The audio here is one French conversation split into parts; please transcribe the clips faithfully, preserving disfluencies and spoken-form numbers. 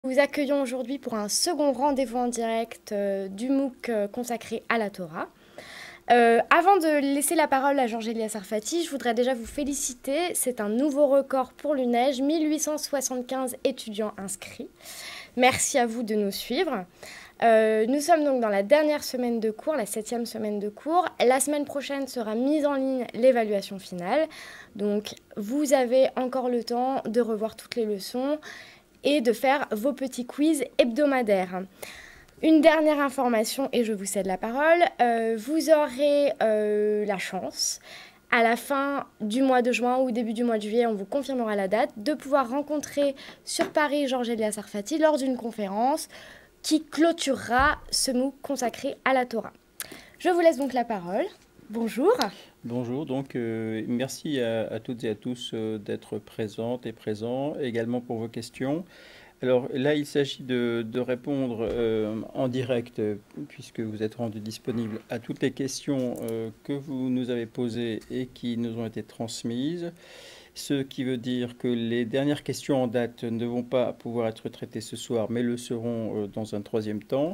Nous vous accueillons aujourd'hui pour un second rendez-vous en direct euh, du MOOC euh, consacré à la Torah. Euh, avant de laisser la parole à Georges-Elias Sarfati, je voudrais déjà vous féliciter. C'est un nouveau record pour l'U N E J, mille huit cent soixante-quinze étudiants inscrits. Merci à vous de nous suivre. Euh, nous sommes donc dans la dernière semaine de cours, la septième semaine de cours. La semaine prochaine sera mise en ligne l'évaluation finale. Donc vous avez encore le temps de revoir toutes les leçons et de faire vos petits quiz hebdomadaires. Une dernière information, et je vous cède la parole, euh, vous aurez euh, la chance, à la fin du mois de juin ou début du mois de juillet, on vous confirmera la date, de pouvoir rencontrer sur Paris Georges-Elias Sarfati lors d'une conférence qui clôturera ce MOOC consacré à la Torah. Je vous laisse donc la parole. Bonjour. Bonjour, donc euh, merci à, à toutes et à tous euh, d'être présentes et présents, également pour vos questions. Alors là, il s'agit de, de répondre euh, en direct, euh, puisque vous êtes rendu disponible à toutes les questions euh, que vous nous avez posées et qui nous ont été transmises. Ce qui veut dire que les dernières questions en date ne vont pas pouvoir être traitées ce soir, mais le seront euh, dans un troisième temps.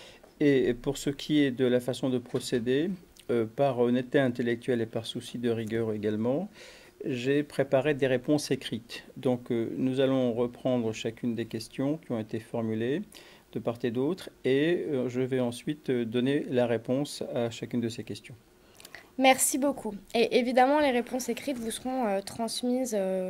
Et pour ce qui est de la façon de procéder, euh, par honnêteté intellectuelle et par souci de rigueur également, j'ai préparé des réponses écrites. Donc euh, nous allons reprendre chacune des questions qui ont été formulées de part et d'autre, et euh, je vais ensuite euh, donner la réponse à chacune de ces questions. Merci beaucoup. Et évidemment, les réponses écrites vous seront euh, transmises euh,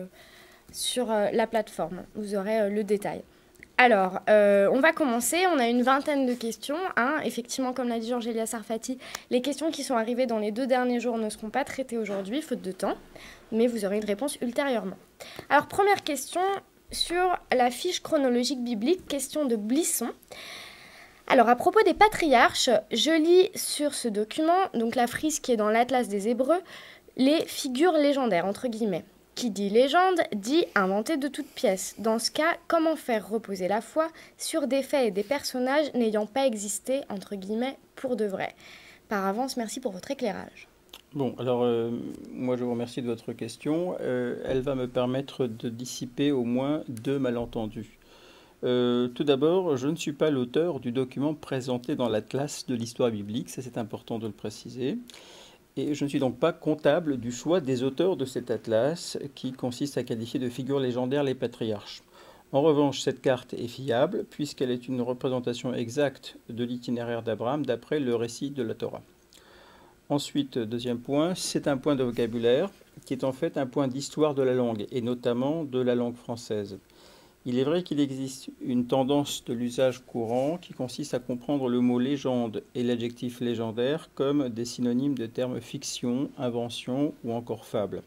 sur euh, la plateforme. Vous aurez euh, le détail. Alors, euh, on va commencer. On a une vingtaine de questions. Hein. Effectivement, comme l'a dit Georges-Elias Sarfati, les questions qui sont arrivées dans les deux derniers jours ne seront pas traitées aujourd'hui, faute de temps, mais vous aurez une réponse ultérieurement. Alors, première question sur la fiche chronologique biblique, question de Blisson. Alors, à propos des patriarches, je lis sur ce document, donc la frise qui est dans l'Atlas des Hébreux, les figures légendaires, entre guillemets. Qui dit légende, dit inventé de toutes pièces. Dans ce cas, comment faire reposer la foi sur des faits et des personnages n'ayant pas existé, entre guillemets, pour de vrai. Par avance, merci pour votre éclairage. Bon, alors euh, moi je vous remercie de votre question. Euh, elle va me permettre de dissiper au moins deux malentendus. Euh, tout d'abord, je ne suis pas l'auteur du document présenté dans l'Atlas de l'histoire biblique, ça c'est important de le préciser. Et je ne suis donc pas comptable du choix des auteurs de cet atlas qui consiste à qualifier de figures légendaires les patriarches. En revanche, cette carte est fiable puisqu'elle est une représentation exacte de l'itinéraire d'Abraham d'après le récit de la Torah. Ensuite, deuxième point, c'est un point de vocabulaire qui est en fait un point d'histoire de la langue et notamment de la langue française. Il est vrai qu'il existe une tendance de l'usage courant qui consiste à comprendre le mot légende et l'adjectif légendaire comme des synonymes de termes fiction, invention ou encore fable.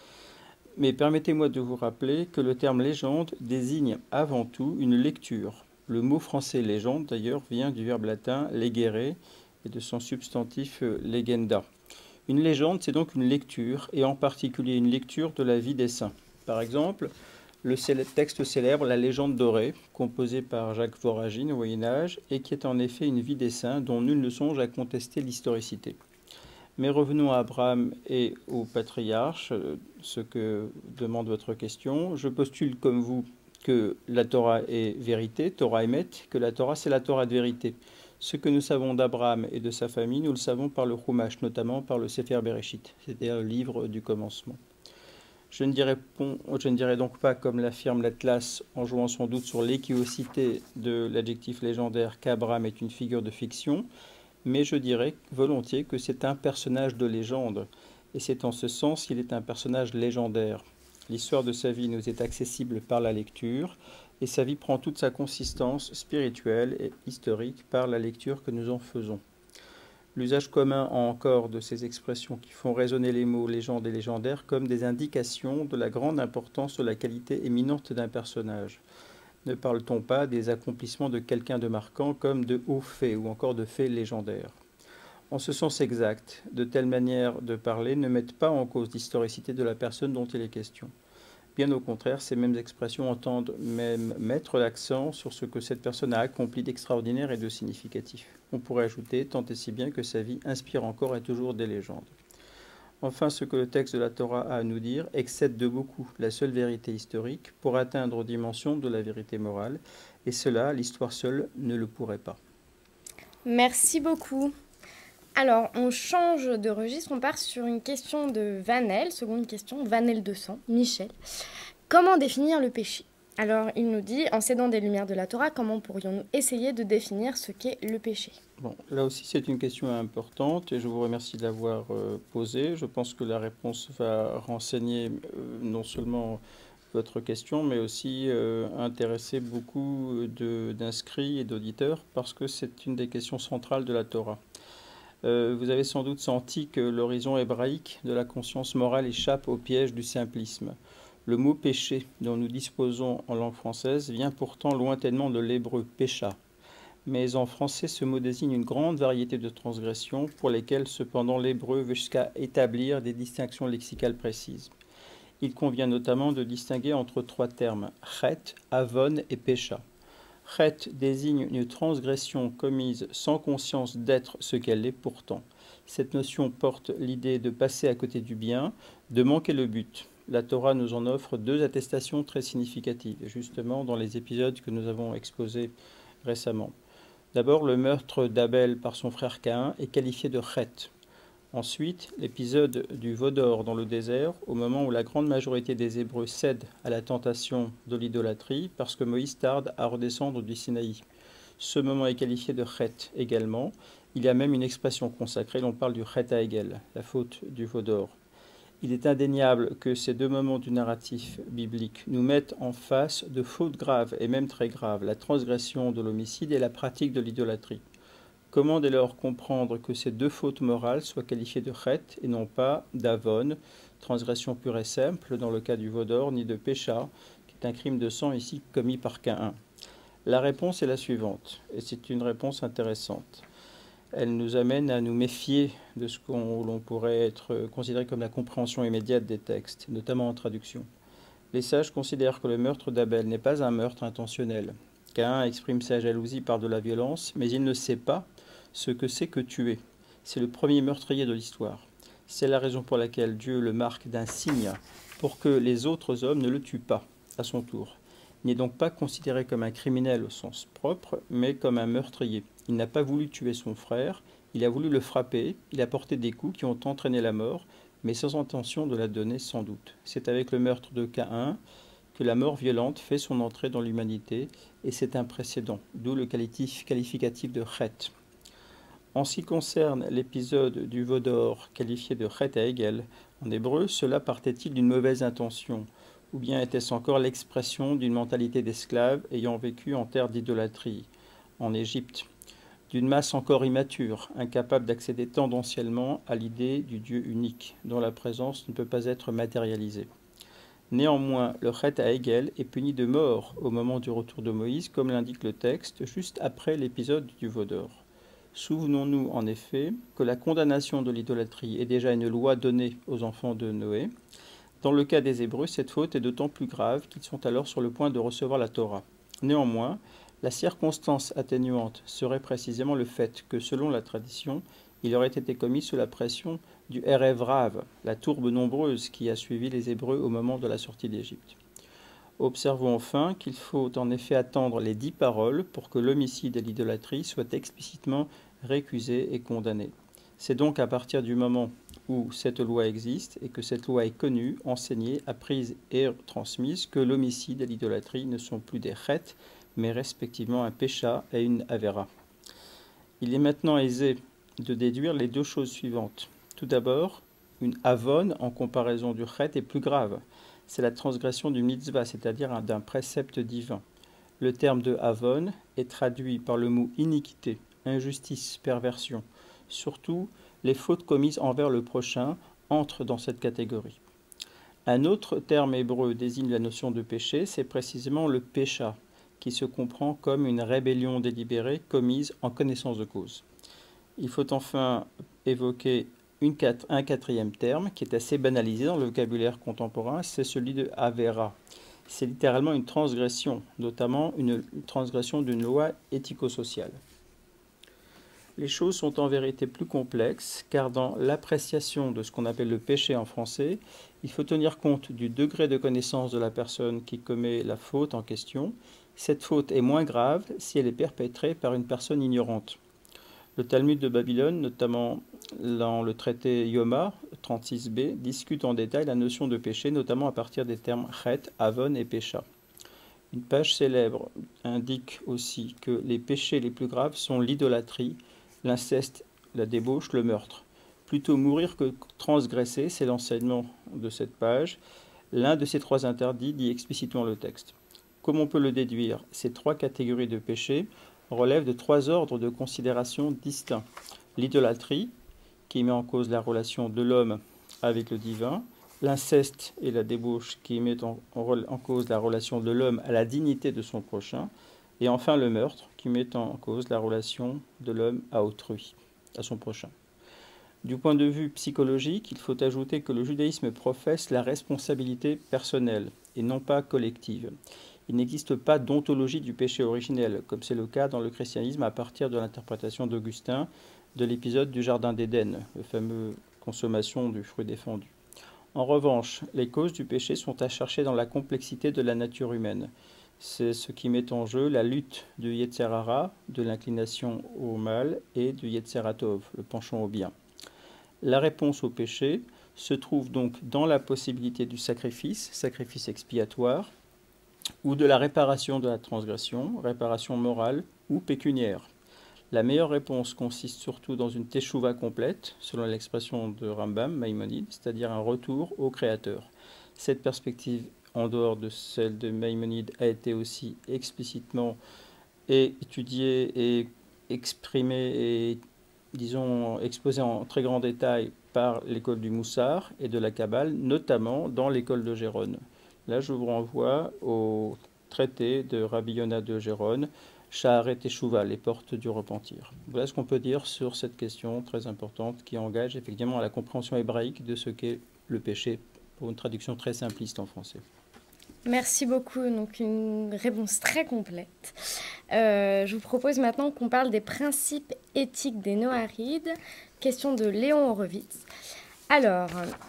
Mais permettez-moi de vous rappeler que le terme légende désigne avant tout une lecture. Le mot français légende d'ailleurs vient du verbe latin legere et de son substantif legenda. Une légende, c'est donc une lecture et en particulier une lecture de la vie des saints. Par exemple, le texte célèbre La légende dorée, composé par Jacques Voragine au Moyen-Âge, et qui est en effet une vie des saints dont nul ne songe à contester l'historicité. Mais revenons à Abraham et aux patriarches, ce que demande votre question. Je postule comme vous que la Torah est vérité, Torah émet, que la Torah c'est la Torah de vérité. Ce que nous savons d'Abraham et de sa famille, nous le savons par le Chumash, notamment par le Sefer Bereshit, c'est-à-dire le livre du commencement. Je ne, dirais, je ne dirais donc pas, comme l'affirme l'Atlas, en jouant sans doute sur l'équiocité de l'adjectif légendaire, qu'Abraham est une figure de fiction, mais je dirais volontiers que c'est un personnage de légende, et c'est en ce sens qu'il est un personnage légendaire. L'histoire de sa vie nous est accessible par la lecture, et sa vie prend toute sa consistance spirituelle et historique par la lecture que nous en faisons. L'usage commun encore de ces expressions qui font résonner les mots légende et légendaire comme des indications de la grande importance de la qualité éminente d'un personnage. Ne parle-t-on pas des accomplissements de quelqu'un de marquant comme de hauts faits ou encore de faits légendaires? En ce sens exact, de telles manières de parler ne mettent pas en cause l'historicité de la personne dont il est question. Bien au contraire, ces mêmes expressions entendent même mettre l'accent sur ce que cette personne a accompli d'extraordinaire et de significatif. On pourrait ajouter, tant et si bien que sa vie inspire encore et toujours des légendes. Enfin, ce que le texte de la Torah a à nous dire excède de beaucoup la seule vérité historique pour atteindre aux dimensions de la vérité morale, et cela, l'histoire seule ne le pourrait pas. Merci beaucoup. Alors, on change de registre, on part sur une question de Vanel, seconde question, Vanel deux cents, Michel. Comment définir le péché? Alors, il nous dit, en s'aidant des lumières de la Torah, comment pourrions-nous essayer de définir ce qu'est le péché? Bon, là aussi, c'est une question importante et je vous remercie de l'avoir euh, posée. Je pense que la réponse va renseigner euh, non seulement votre question, mais aussi euh, intéresser beaucoup d'inscrits et d'auditeurs parce que c'est une des questions centrales de la Torah. Euh, vous avez sans doute senti que l'horizon hébraïque de la conscience morale échappe au piège du simplisme. Le mot péché dont nous disposons en langue française vient pourtant lointainement de l'hébreu pécha. Mais en français, ce mot désigne une grande variété de transgressions pour lesquelles cependant l'hébreu veut jusqu'à établir des distinctions lexicales précises. Il convient notamment de distinguer entre trois termes, chet, avon et pécha. Chet désigne une transgression commise sans conscience d'être ce qu'elle est pourtant. Cette notion porte l'idée de passer à côté du bien, de manquer le but. La Torah nous en offre deux attestations très significatives, justement dans les épisodes que nous avons exposés récemment. D'abord, le meurtre d'Abel par son frère Caïn est qualifié de chet. Ensuite, l'épisode du veau d'or dans le désert, au moment où la grande majorité des Hébreux cèdent à la tentation de l'idolâtrie parce que Moïse tarde à redescendre du Sinaï. Ce moment est qualifié de chet également. Il y a même une expression consacrée, l'on parle du chet haegel, la faute du veau d'or. Il est indéniable que ces deux moments du narratif biblique nous mettent en face de fautes graves et même très graves, la transgression de l'homicide et la pratique de l'idolâtrie. Comment dès lors comprendre que ces deux fautes morales soient qualifiées de chet et non pas d'avon, transgression pure et simple dans le cas du veau d'or, ni de pécha, qui est un crime de sang ici commis par Caïn? La réponse est la suivante, et c'est une réponse intéressante. Elle nous amène à nous méfier de ce qu'on pourrait être considéré comme la compréhension immédiate des textes, notamment en traduction. Les sages considèrent que le meurtre d'Abel n'est pas un meurtre intentionnel. Caïn exprime sa jalousie par de la violence, mais il ne sait pas ce que c'est que tuer. C'est le premier meurtrier de l'histoire. C'est la raison pour laquelle Dieu le marque d'un signe pour que les autres hommes ne le tuent pas à son tour. Il n'est donc pas considéré comme un criminel au sens propre, mais comme un meurtrier. Il n'a pas voulu tuer son frère, il a voulu le frapper, il a porté des coups qui ont entraîné la mort, mais sans intention de la donner sans doute. C'est avec le meurtre de Caïn que la mort violente fait son entrée dans l'humanité, et c'est un précédent, d'où le qualificatif de chet. En ce qui concerne l'épisode du veau d'or qualifié de chet haegel, en hébreu, cela partait-il d'une mauvaise intention, ou bien était-ce encore l'expression d'une mentalité d'esclaves ayant vécu en terre d'idolâtrie, en Égypte, d'une masse encore immature, incapable d'accéder tendanciellement à l'idée du Dieu unique, dont la présence ne peut pas être matérialisée. Néanmoins, le chet haegel est puni de mort au moment du retour de Moïse, comme l'indique le texte, juste après l'épisode du veau d'or. Souvenons-nous en effet que la condamnation de l'idolâtrie est déjà une loi donnée aux enfants de Noé. Dans le cas des Hébreux, cette faute est d'autant plus grave qu'ils sont alors sur le point de recevoir la Torah. Néanmoins, la circonstance atténuante serait précisément le fait que, selon la tradition, il aurait été commis sous la pression du Erev Rav, la tourbe nombreuse qui a suivi les Hébreux au moment de la sortie d'Égypte. Observons enfin qu'il faut en effet attendre les dix paroles pour que l'homicide et l'idolâtrie soient explicitement récusés et condamnés. C'est donc à partir du moment où cette loi existe et que cette loi est connue, enseignée, apprise et transmise que l'homicide et l'idolâtrie ne sont plus des chet, mais respectivement un pécha et une avéra. Il est maintenant aisé de déduire les deux choses suivantes. Tout d'abord, une avon en comparaison du chet est plus grave. C'est la transgression du mitzvah, c'est-à-dire d'un précepte divin. Le terme de avon est traduit par le mot iniquité, injustice, perversion. Surtout, les fautes commises envers le prochain entrent dans cette catégorie. Un autre terme hébreu désigne la notion de péché, c'est précisément le pécha, qui se comprend comme une rébellion délibérée commise en connaissance de cause. Il faut enfin évoquer une, un quatrième terme qui est assez banalisé dans le vocabulaire contemporain, c'est celui de Avera. C'est littéralement une transgression, notamment une transgression d'une loi éthico-sociale. Les choses sont en vérité plus complexes, car dans l'appréciation de ce qu'on appelle le péché en français, il faut tenir compte du degré de connaissance de la personne qui commet la faute en question. Cette faute est moins grave si elle est perpétrée par une personne ignorante. Le Talmud de Babylone, notamment dans le traité Yoma trente-six b, discute en détail la notion de péché, notamment à partir des termes chet, avon et pécha. Une page célèbre indique aussi que les péchés les plus graves sont l'idolâtrie, l'inceste, la débauche, le meurtre. Plutôt mourir que transgresser, c'est l'enseignement de cette page. L'un de ces trois interdits dit explicitement le texte. Comme on peut le déduire, ces trois catégories de péchés relèvent de trois ordres de considération distincts. L'idolâtrie, qui met en cause la relation de l'homme avec le divin, l'inceste et la débauche, qui mettent en, en, en cause la relation de l'homme à la dignité de son prochain, et enfin le meurtre, qui met en cause la relation de l'homme à autrui, à son prochain. Du point de vue psychologique, il faut ajouter que le judaïsme professe la responsabilité personnelle et non pas collective. Il n'existe pas d'ontologie du péché originel, comme c'est le cas dans le christianisme à partir de l'interprétation d'Augustin de l'épisode du Jardin d'Éden, le fameux consommation du fruit défendu. En revanche, les causes du péché sont à chercher dans la complexité de la nature humaine. C'est ce qui met en jeu la lutte du Yetzer Hara, de l'inclination au mal, et du Yetzer Hatov, le penchant au bien. La réponse au péché se trouve donc dans la possibilité du sacrifice, sacrifice expiatoire, ou de la réparation de la transgression, réparation morale ou pécuniaire. La meilleure réponse consiste surtout dans une teshuva complète, selon l'expression de Rambam, Maïmonide, c'est-à-dire un retour au Créateur. Cette perspective, en dehors de celle de Maïmonide, a été aussi explicitement étudiée et exprimée et, disons, exposée en très grand détail par l'école du Moussar et de la Kabbale, notamment dans l'école de Gérone. Là, je vous renvoie au traité de Rabbi Yonah de Gérone, Sha'aret Teshuva, les portes du repentir. Voilà ce qu'on peut dire sur cette question très importante qui engage effectivement à la compréhension hébraïque de ce qu'est le péché, pour une traduction très simpliste en français. Merci beaucoup, donc une réponse très complète. Euh, je vous propose maintenant qu'on parle des principes éthiques des Noarides, question de Léon Horowitz. Alors,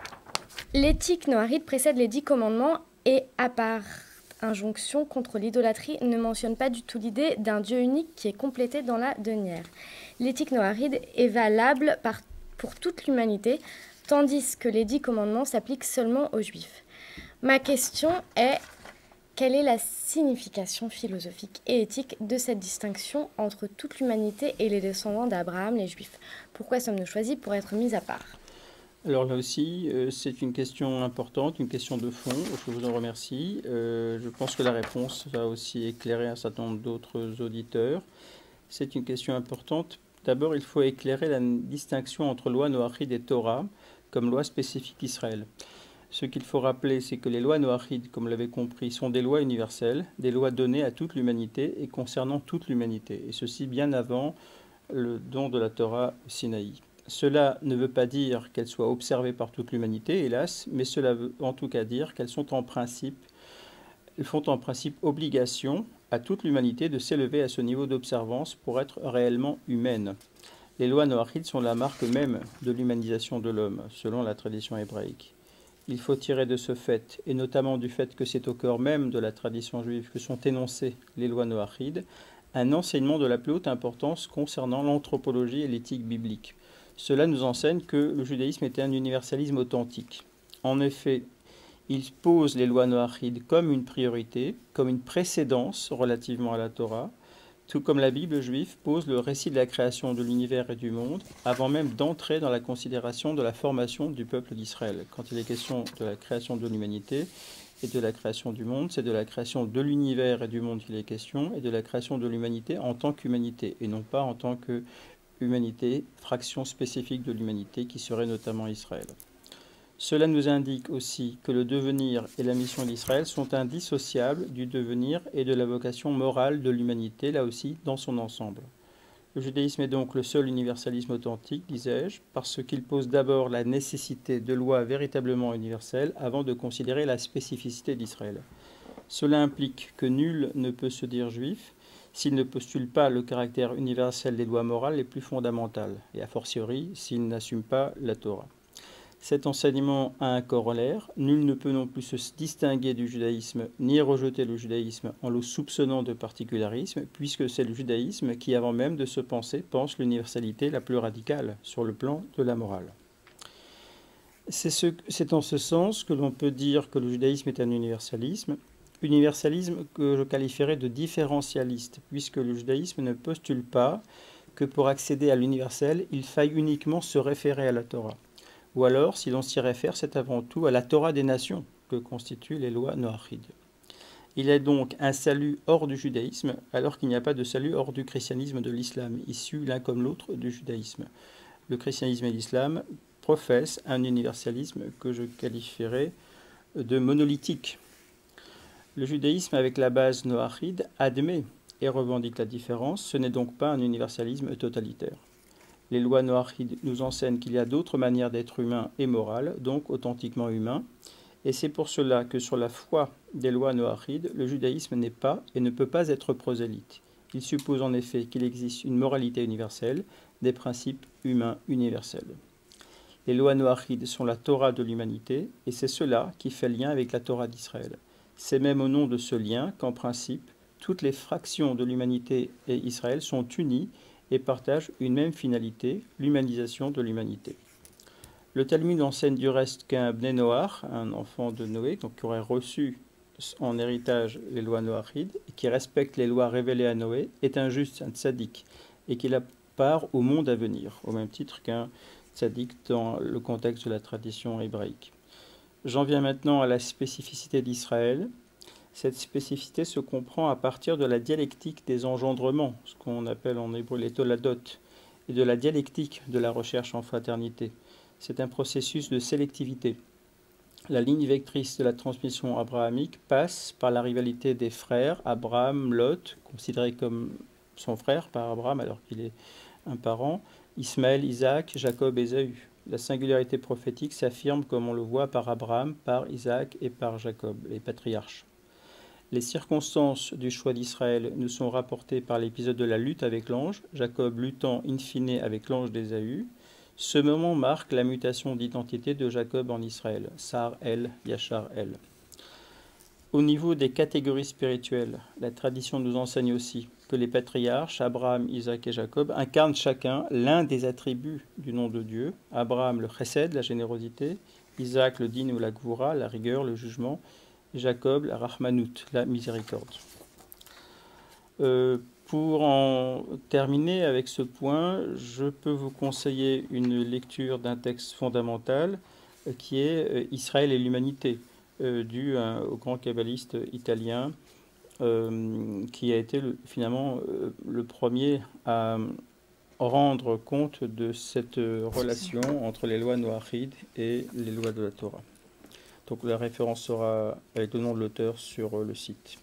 l'éthique noaride précède les dix commandements et, à part injonction contre l'idolâtrie, ne mentionne pas du tout l'idée d'un Dieu unique qui est complété dans la denière. L'éthique noaride est valable par, pour toute l'humanité, tandis que les dix commandements s'appliquent seulement aux Juifs. Ma question est, quelle est la signification philosophique et éthique de cette distinction entre toute l'humanité et les descendants d'Abraham, les Juifs? Pourquoi sommes-nous choisis pour être mis à part? Alors là aussi, euh, c'est une question importante, une question de fond. Je vous en remercie. Euh, je pense que la réponse va aussi éclairer un certain nombre d'autres auditeurs. C'est une question importante. D'abord, il faut éclairer la distinction entre loi noachide et Torah comme loi spécifique d'Israël. Ce qu'il faut rappeler, c'est que les lois noachides, comme vous l'avez compris, sont des lois universelles, des lois données à toute l'humanité et concernant toute l'humanité, et ceci bien avant le don de la Torah au Sinaï. Cela ne veut pas dire qu'elles soient observées par toute l'humanité, hélas, mais cela veut en tout cas dire qu'elles sont en principe, elles font en principe obligation à toute l'humanité de s'élever à ce niveau d'observance pour être réellement humaine. Les lois noachides sont la marque même de l'humanisation de l'homme, selon la tradition hébraïque. Il faut tirer de ce fait, et notamment du fait que c'est au cœur même de la tradition juive que sont énoncées les lois noachides, un enseignement de la plus haute importance concernant l'anthropologie et l'éthique biblique. Cela nous enseigne que le judaïsme était un universalisme authentique. En effet, il pose les lois noachides comme une priorité, comme une précédence relativement à la Torah, tout comme la Bible juive pose le récit de la création de l'univers et du monde, avant même d'entrer dans la considération de la formation du peuple d'Israël. Quand il est question de la création de l'humanité et de la création du monde, c'est de la création de l'univers et du monde qu'il est question, et de la création de l'humanité en tant qu'humanité, et non pas en tant que humanité, fraction spécifique de l'humanité qui serait notamment Israël. Cela nous indique aussi que le devenir et la mission d'Israël sont indissociables du devenir et de la vocation morale de l'humanité, là aussi, dans son ensemble. Le judaïsme est donc le seul universalisme authentique, disais-je, parce qu'il pose d'abord la nécessité de lois véritablement universelles avant de considérer la spécificité d'Israël. Cela implique que nul ne peut se dire juif s'il ne postule pas le caractère universel des lois morales les plus fondamentales, et a fortiori s'il n'assume pas la Torah. Cet enseignement a un corollaire. Nul ne peut non plus se distinguer du judaïsme ni rejeter le judaïsme en le soupçonnant de particularisme, puisque c'est le judaïsme qui, avant même de se penser, pense l'universalité la plus radicale sur le plan de la morale. C'est ce, c'est en ce sens que l'on peut dire que le judaïsme est un universalisme, universalisme que je qualifierais de différentialiste, puisque le judaïsme ne postule pas que pour accéder à l'universel, il faille uniquement se référer à la Torah. Ou alors, si l'on s'y réfère, c'est avant tout à la Torah des nations que constituent les lois noachides. Il est donc un salut hors du judaïsme, alors qu'il n'y a pas de salut hors du christianisme de l'islam, issus l'un comme l'autre du judaïsme. Le christianisme et l'islam professent un universalisme que je qualifierais de monolithique. Le judaïsme, avec la base noachide, admet et revendique la différence. Ce n'est donc pas un universalisme totalitaire. Les lois noachides nous enseignent qu'il y a d'autres manières d'être humain et moral, donc authentiquement humain. Et c'est pour cela que sur la foi des lois noachides, le judaïsme n'est pas et ne peut pas être prosélyte. Il suppose en effet qu'il existe une moralité universelle, des principes humains universels. Les lois noachides sont la Torah de l'humanité, et c'est cela qui fait lien avec la Torah d'Israël. C'est même au nom de ce lien qu'en principe, toutes les fractions de l'humanité et Israël sont unies et partagent une même finalité, l'humanisation de l'humanité. Le Talmud enseigne du reste qu'un Bnei Noach, un enfant de Noé, donc qui aurait reçu en héritage les lois noachides, et qui respecte les lois révélées à Noé, est un juste, un tzaddik, et qu'il a part au monde à venir, au même titre qu'un tzaddik dans le contexte de la tradition hébraïque. J'en viens maintenant à la spécificité d'Israël. Cette spécificité se comprend à partir de la dialectique des engendrements, ce qu'on appelle en hébreu les toladot, et de la dialectique de la recherche en fraternité. C'est un processus de sélectivité. La ligne vectrice de la transmission abrahamique passe par la rivalité des frères, Abraham, Lot, considéré comme son frère par Abraham alors qu'il est un parent, Ismaël, Isaac, Jacob et Ésaü. La singularité prophétique s'affirme comme on le voit par Abraham, par Isaac et par Jacob, les patriarches. Les circonstances du choix d'Israël nous sont rapportées par l'épisode de la lutte avec l'ange, Jacob luttant in fine avec l'ange d'Ésaü. Ce moment marque la mutation d'identité de Jacob en Israël, Sar El, Yachar El. Au niveau des catégories spirituelles, la tradition nous enseigne aussi que les patriarches, Abraham, Isaac et Jacob, incarnent chacun l'un des attributs du nom de Dieu. Abraham, le chesed, la générosité, Isaac, le din ou la gvura, la rigueur, le jugement, Jacob, la Rahmanout, la miséricorde. Euh, pour en terminer avec ce point, je peux vous conseiller une lecture d'un texte fondamental euh, qui est euh, Israël et l'humanité, euh, dû euh, au grand kabbaliste italien, euh, qui a été le, finalement euh, le premier à rendre compte de cette relation entre les lois noachides et les lois de la Torah. Donc la référence sera avec le nom de l'auteur sur le site.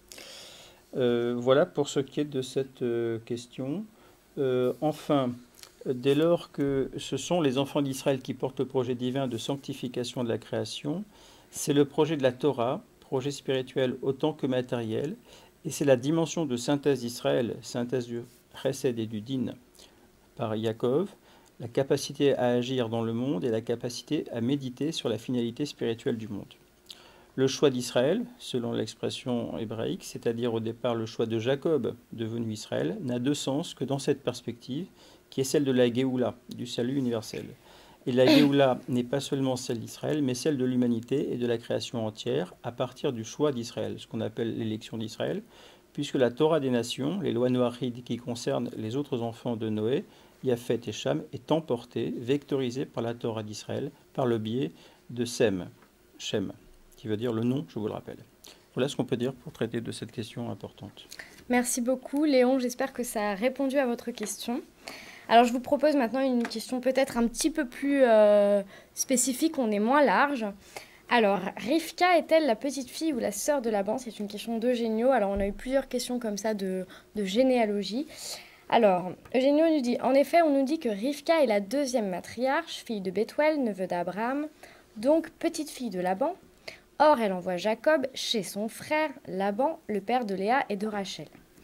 Euh, voilà pour ce qui est de cette euh, question. Euh, enfin, dès lors que ce sont les enfants d'Israël qui portent le projet divin de sanctification de la création, c'est le projet de la Torah, projet spirituel autant que matériel, et c'est la dimension de synthèse d'Israël, synthèse du chesed et du din par Yaakov, la capacité à agir dans le monde et la capacité à méditer sur la finalité spirituelle du monde. Le choix d'Israël, selon l'expression hébraïque, c'est-à-dire au départ le choix de Jacob, devenu Israël, n'a de sens que dans cette perspective, qui est celle de la Géoula, du salut universel. Et la Géoula n'est pas seulement celle d'Israël, mais celle de l'humanité et de la création entière, à partir du choix d'Israël, ce qu'on appelle l'élection d'Israël, puisque la Torah des nations, les lois noachides qui concernent les autres enfants de Noé, Yafet et Cham, est emportée, vectorisée par la Torah d'Israël, par le biais de Sem, Shem, qui veut dire le nom, je vous le rappelle. Voilà ce qu'on peut dire pour traiter de cette question importante. Merci beaucoup, Léon. J'espère que ça a répondu à votre question. Alors, je vous propose maintenant une question peut-être un petit peu plus euh, spécifique, on est moins large. Alors, Rivka est-elle la petite fille ou la sœur de Laban? C'est une question d'Eugénio. Alors, on a eu plusieurs questions comme ça de, de généalogie. Alors, Eugénio nous dit, en effet, on nous dit que Rivka est la deuxième matriarche, fille de Bethuel, neveu d'Abraham, donc petite fille de Laban. Or, elle envoie Jacob chez son frère Laban, le père de Léa et de Rachel.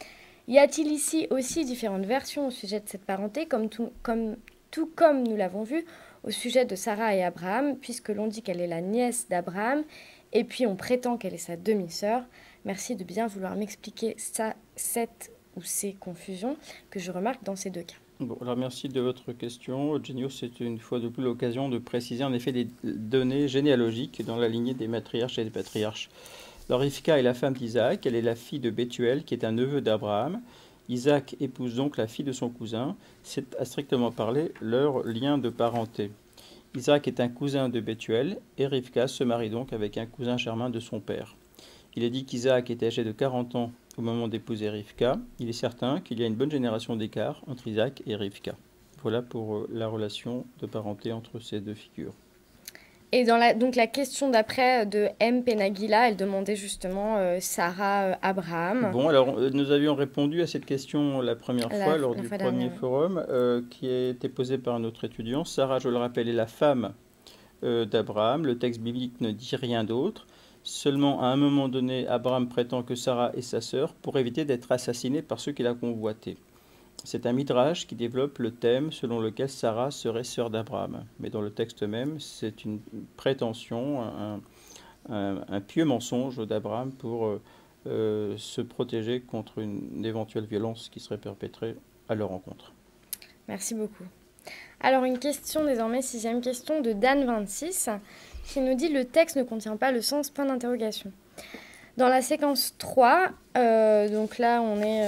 Y a-t-il ici aussi différentes versions au sujet de cette parenté, comme tout comme, tout comme nous l'avons vu au sujet de Sarah et Abraham, puisque l'on dit qu'elle est la nièce d'Abraham, et puis on prétend qu'elle est sa demi-sœur. Merci de bien vouloir m'expliquer ça, cette ou ces confusions que je remarque dans ces deux cas. Bon, alors merci de votre question. Genio, c'est une fois de plus l'occasion de préciser en effet des données généalogiques dans la lignée des matriarches et des patriarches. Alors Rivka est la femme d'Isaac, elle est la fille de Bethuel, qui est un neveu d'Abraham. Isaac épouse donc la fille de son cousin. C'est à strictement parler leur lien de parenté. Isaac est un cousin de Bethuel et Rivka se marie donc avec un cousin germain de son père. Il est dit qu'Isaac était âgé de quarante ans au moment d'épouser Rivka. Il est certain qu'il y a une bonne génération d'écart entre Isaac et Rivka. Voilà pour la relation de parenté entre ces deux figures. Et dans la, donc la question d'après de M. Penagila, elle demandait justement euh, Sarah euh, Abraham. Bon, alors nous avions répondu à cette question la première La- fois lors la du fois premier dernière. forum euh, qui a été posé par notre étudiant. Sarah, je le rappelle, est la femme euh, d'Abraham. Le texte biblique ne dit rien d'autre. Seulement, à un moment donné, Abraham prétend que Sarah est sa sœur pour éviter d'être assassiné par ceux qui la convoitaient. C'est un midrash qui développe le thème selon lequel Sarah serait sœur d'Abraham. Mais dans le texte même, c'est une prétention, un, un, un pieux mensonge d'Abraham pour euh, euh, se protéger contre une éventuelle violence qui serait perpétrée à leur encontre. Merci beaucoup. Alors une question désormais, sixième question de Dan vingt-six, qui nous dit « Le texte ne contient pas le sens, point d'interrogation ». Dans la séquence trois, euh, donc là on est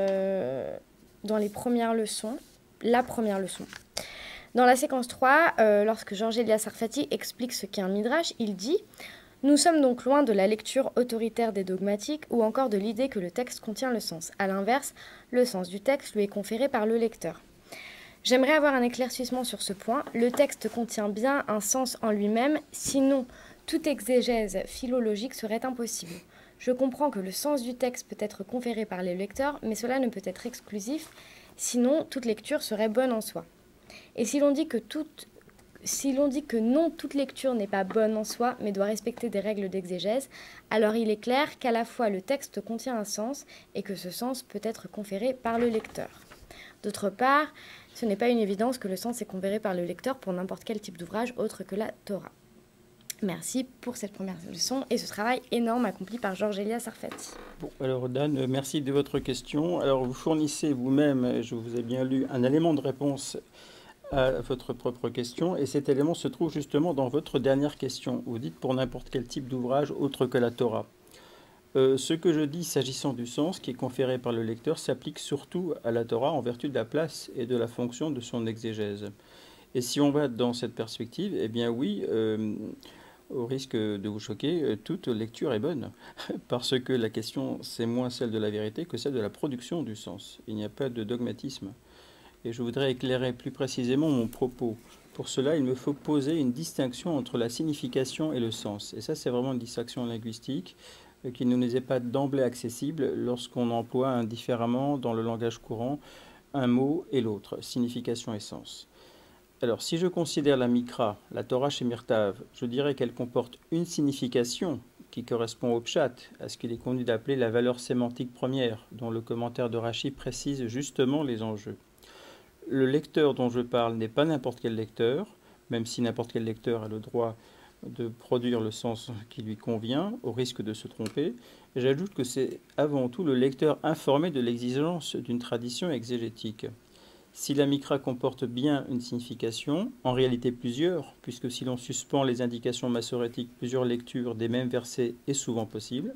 euh, dans les premières leçons, la première leçon. Dans la séquence trois, euh, lorsque Georges Elias Sarfati explique ce qu'est un midrash, il dit « Nous sommes donc loin de la lecture autoritaire des dogmatiques ou encore de l'idée que le texte contient le sens. À l'inverse, le sens du texte lui est conféré par le lecteur. J'aimerais avoir un éclaircissement sur ce point. Le texte contient bien un sens en lui-même, sinon toute exégèse philologique serait impossible. Je comprends que le sens du texte peut être conféré par les lecteurs, mais cela ne peut être exclusif, sinon toute lecture serait bonne en soi. Et si l'on dit que toute, si l'on dit que non, toute lecture n'est pas bonne en soi, mais doit respecter des règles d'exégèse, alors il est clair qu'à la fois le texte contient un sens et que ce sens peut être conféré par le lecteur. D'autre part, ce n'est pas une évidence que le sens est conféré par le lecteur pour n'importe quel type d'ouvrage autre que la Torah. Merci pour cette première leçon et ce travail énorme accompli par Georges Elias Sarfati. Bon, alors Dan, merci de votre question. Alors vous fournissez vous-même, je vous ai bien lu, un élément de réponse à votre propre question et cet élément se trouve justement dans votre dernière question. Vous dites pour n'importe quel type d'ouvrage autre que la Torah. Euh, ce que je dis s'agissant du sens qui est conféré par le lecteur s'applique surtout à la Torah en vertu de la place et de la fonction de son exégèse. Et si on va dans cette perspective, eh bien oui, euh, au risque de vous choquer, toute lecture est bonne, parce que la question c'est moins celle de la vérité que celle de la production du sens. Il n'y a pas de dogmatisme. Et je voudrais éclairer plus précisément mon propos. Pour cela, il me faut poser une distinction entre la signification et le sens. Et ça, c'est vraiment une distinction linguistique qui ne nous est pas d'emblée accessible lorsqu'on emploie indifféremment dans le langage courant un mot et l'autre, signification et sens. Alors, si je considère la Mikra, la Torah chez Mirtav, je dirais qu'elle comporte une signification qui correspond au pshat, à ce qu'il est convenu d'appeler la valeur sémantique première, dont le commentaire de Rashi précise justement les enjeux. Le lecteur dont je parle n'est pas n'importe quel lecteur, même si n'importe quel lecteur a le droit de produire le sens qui lui convient, au risque de se tromper. J'ajoute que c'est avant tout le lecteur informé de l'exigence d'une tradition exégétique. Si la Mikra comporte bien une signification, en réalité plusieurs, puisque si l'on suspend les indications massorétiques, plusieurs lectures des mêmes versets est souvent possible,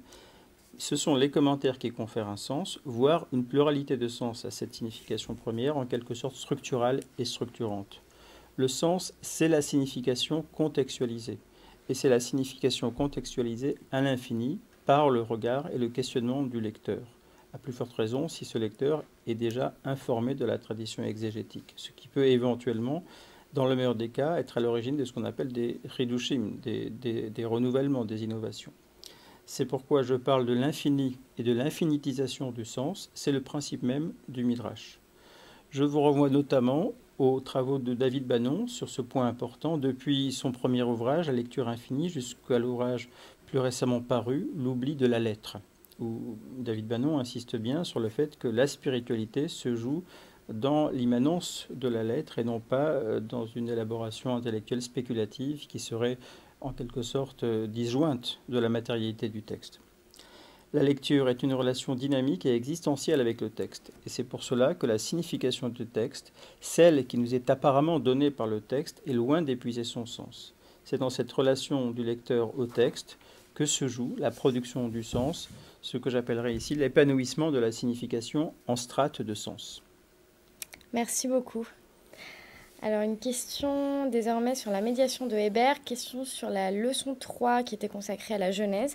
ce sont les commentaires qui confèrent un sens, voire une pluralité de sens à cette signification première, en quelque sorte structurale et structurante. Le sens, c'est la signification contextualisée. Et c'est la signification contextualisée à l'infini par le regard et le questionnement du lecteur. À plus forte raison si ce lecteur est déjà informé de la tradition exégétique, ce qui peut éventuellement, dans le meilleur des cas, être à l'origine de ce qu'on appelle des chidushim, des, des, des renouvellements, des innovations. C'est pourquoi je parle de l'infini et de l'infinitisation du sens, c'est le principe même du Midrash. Je vous renvoie notamment aux travaux de David Bannon sur ce point important, depuis son premier ouvrage, La lecture infinie, jusqu'à l'ouvrage plus récemment paru, L'oubli de la lettre. où David Bannon insiste bien sur le fait que la spiritualité se joue dans l'immanence de la lettre et non pas euh, dans une élaboration intellectuelle spéculative qui serait en quelque sorte euh, disjointe de la matérialité du texte. La lecture est une relation dynamique et existentielle avec le texte, et c'est pour cela que la signification du texte, celle qui nous est apparemment donnée par le texte, est loin d'épuiser son sens. C'est dans cette relation du lecteur au texte que se joue la production du sens, ce que j'appellerais ici l'épanouissement de la signification en strates de sens. Merci beaucoup. Alors une question désormais sur la médiation de Hébert, question sur la leçon trois qui était consacrée à la Genèse.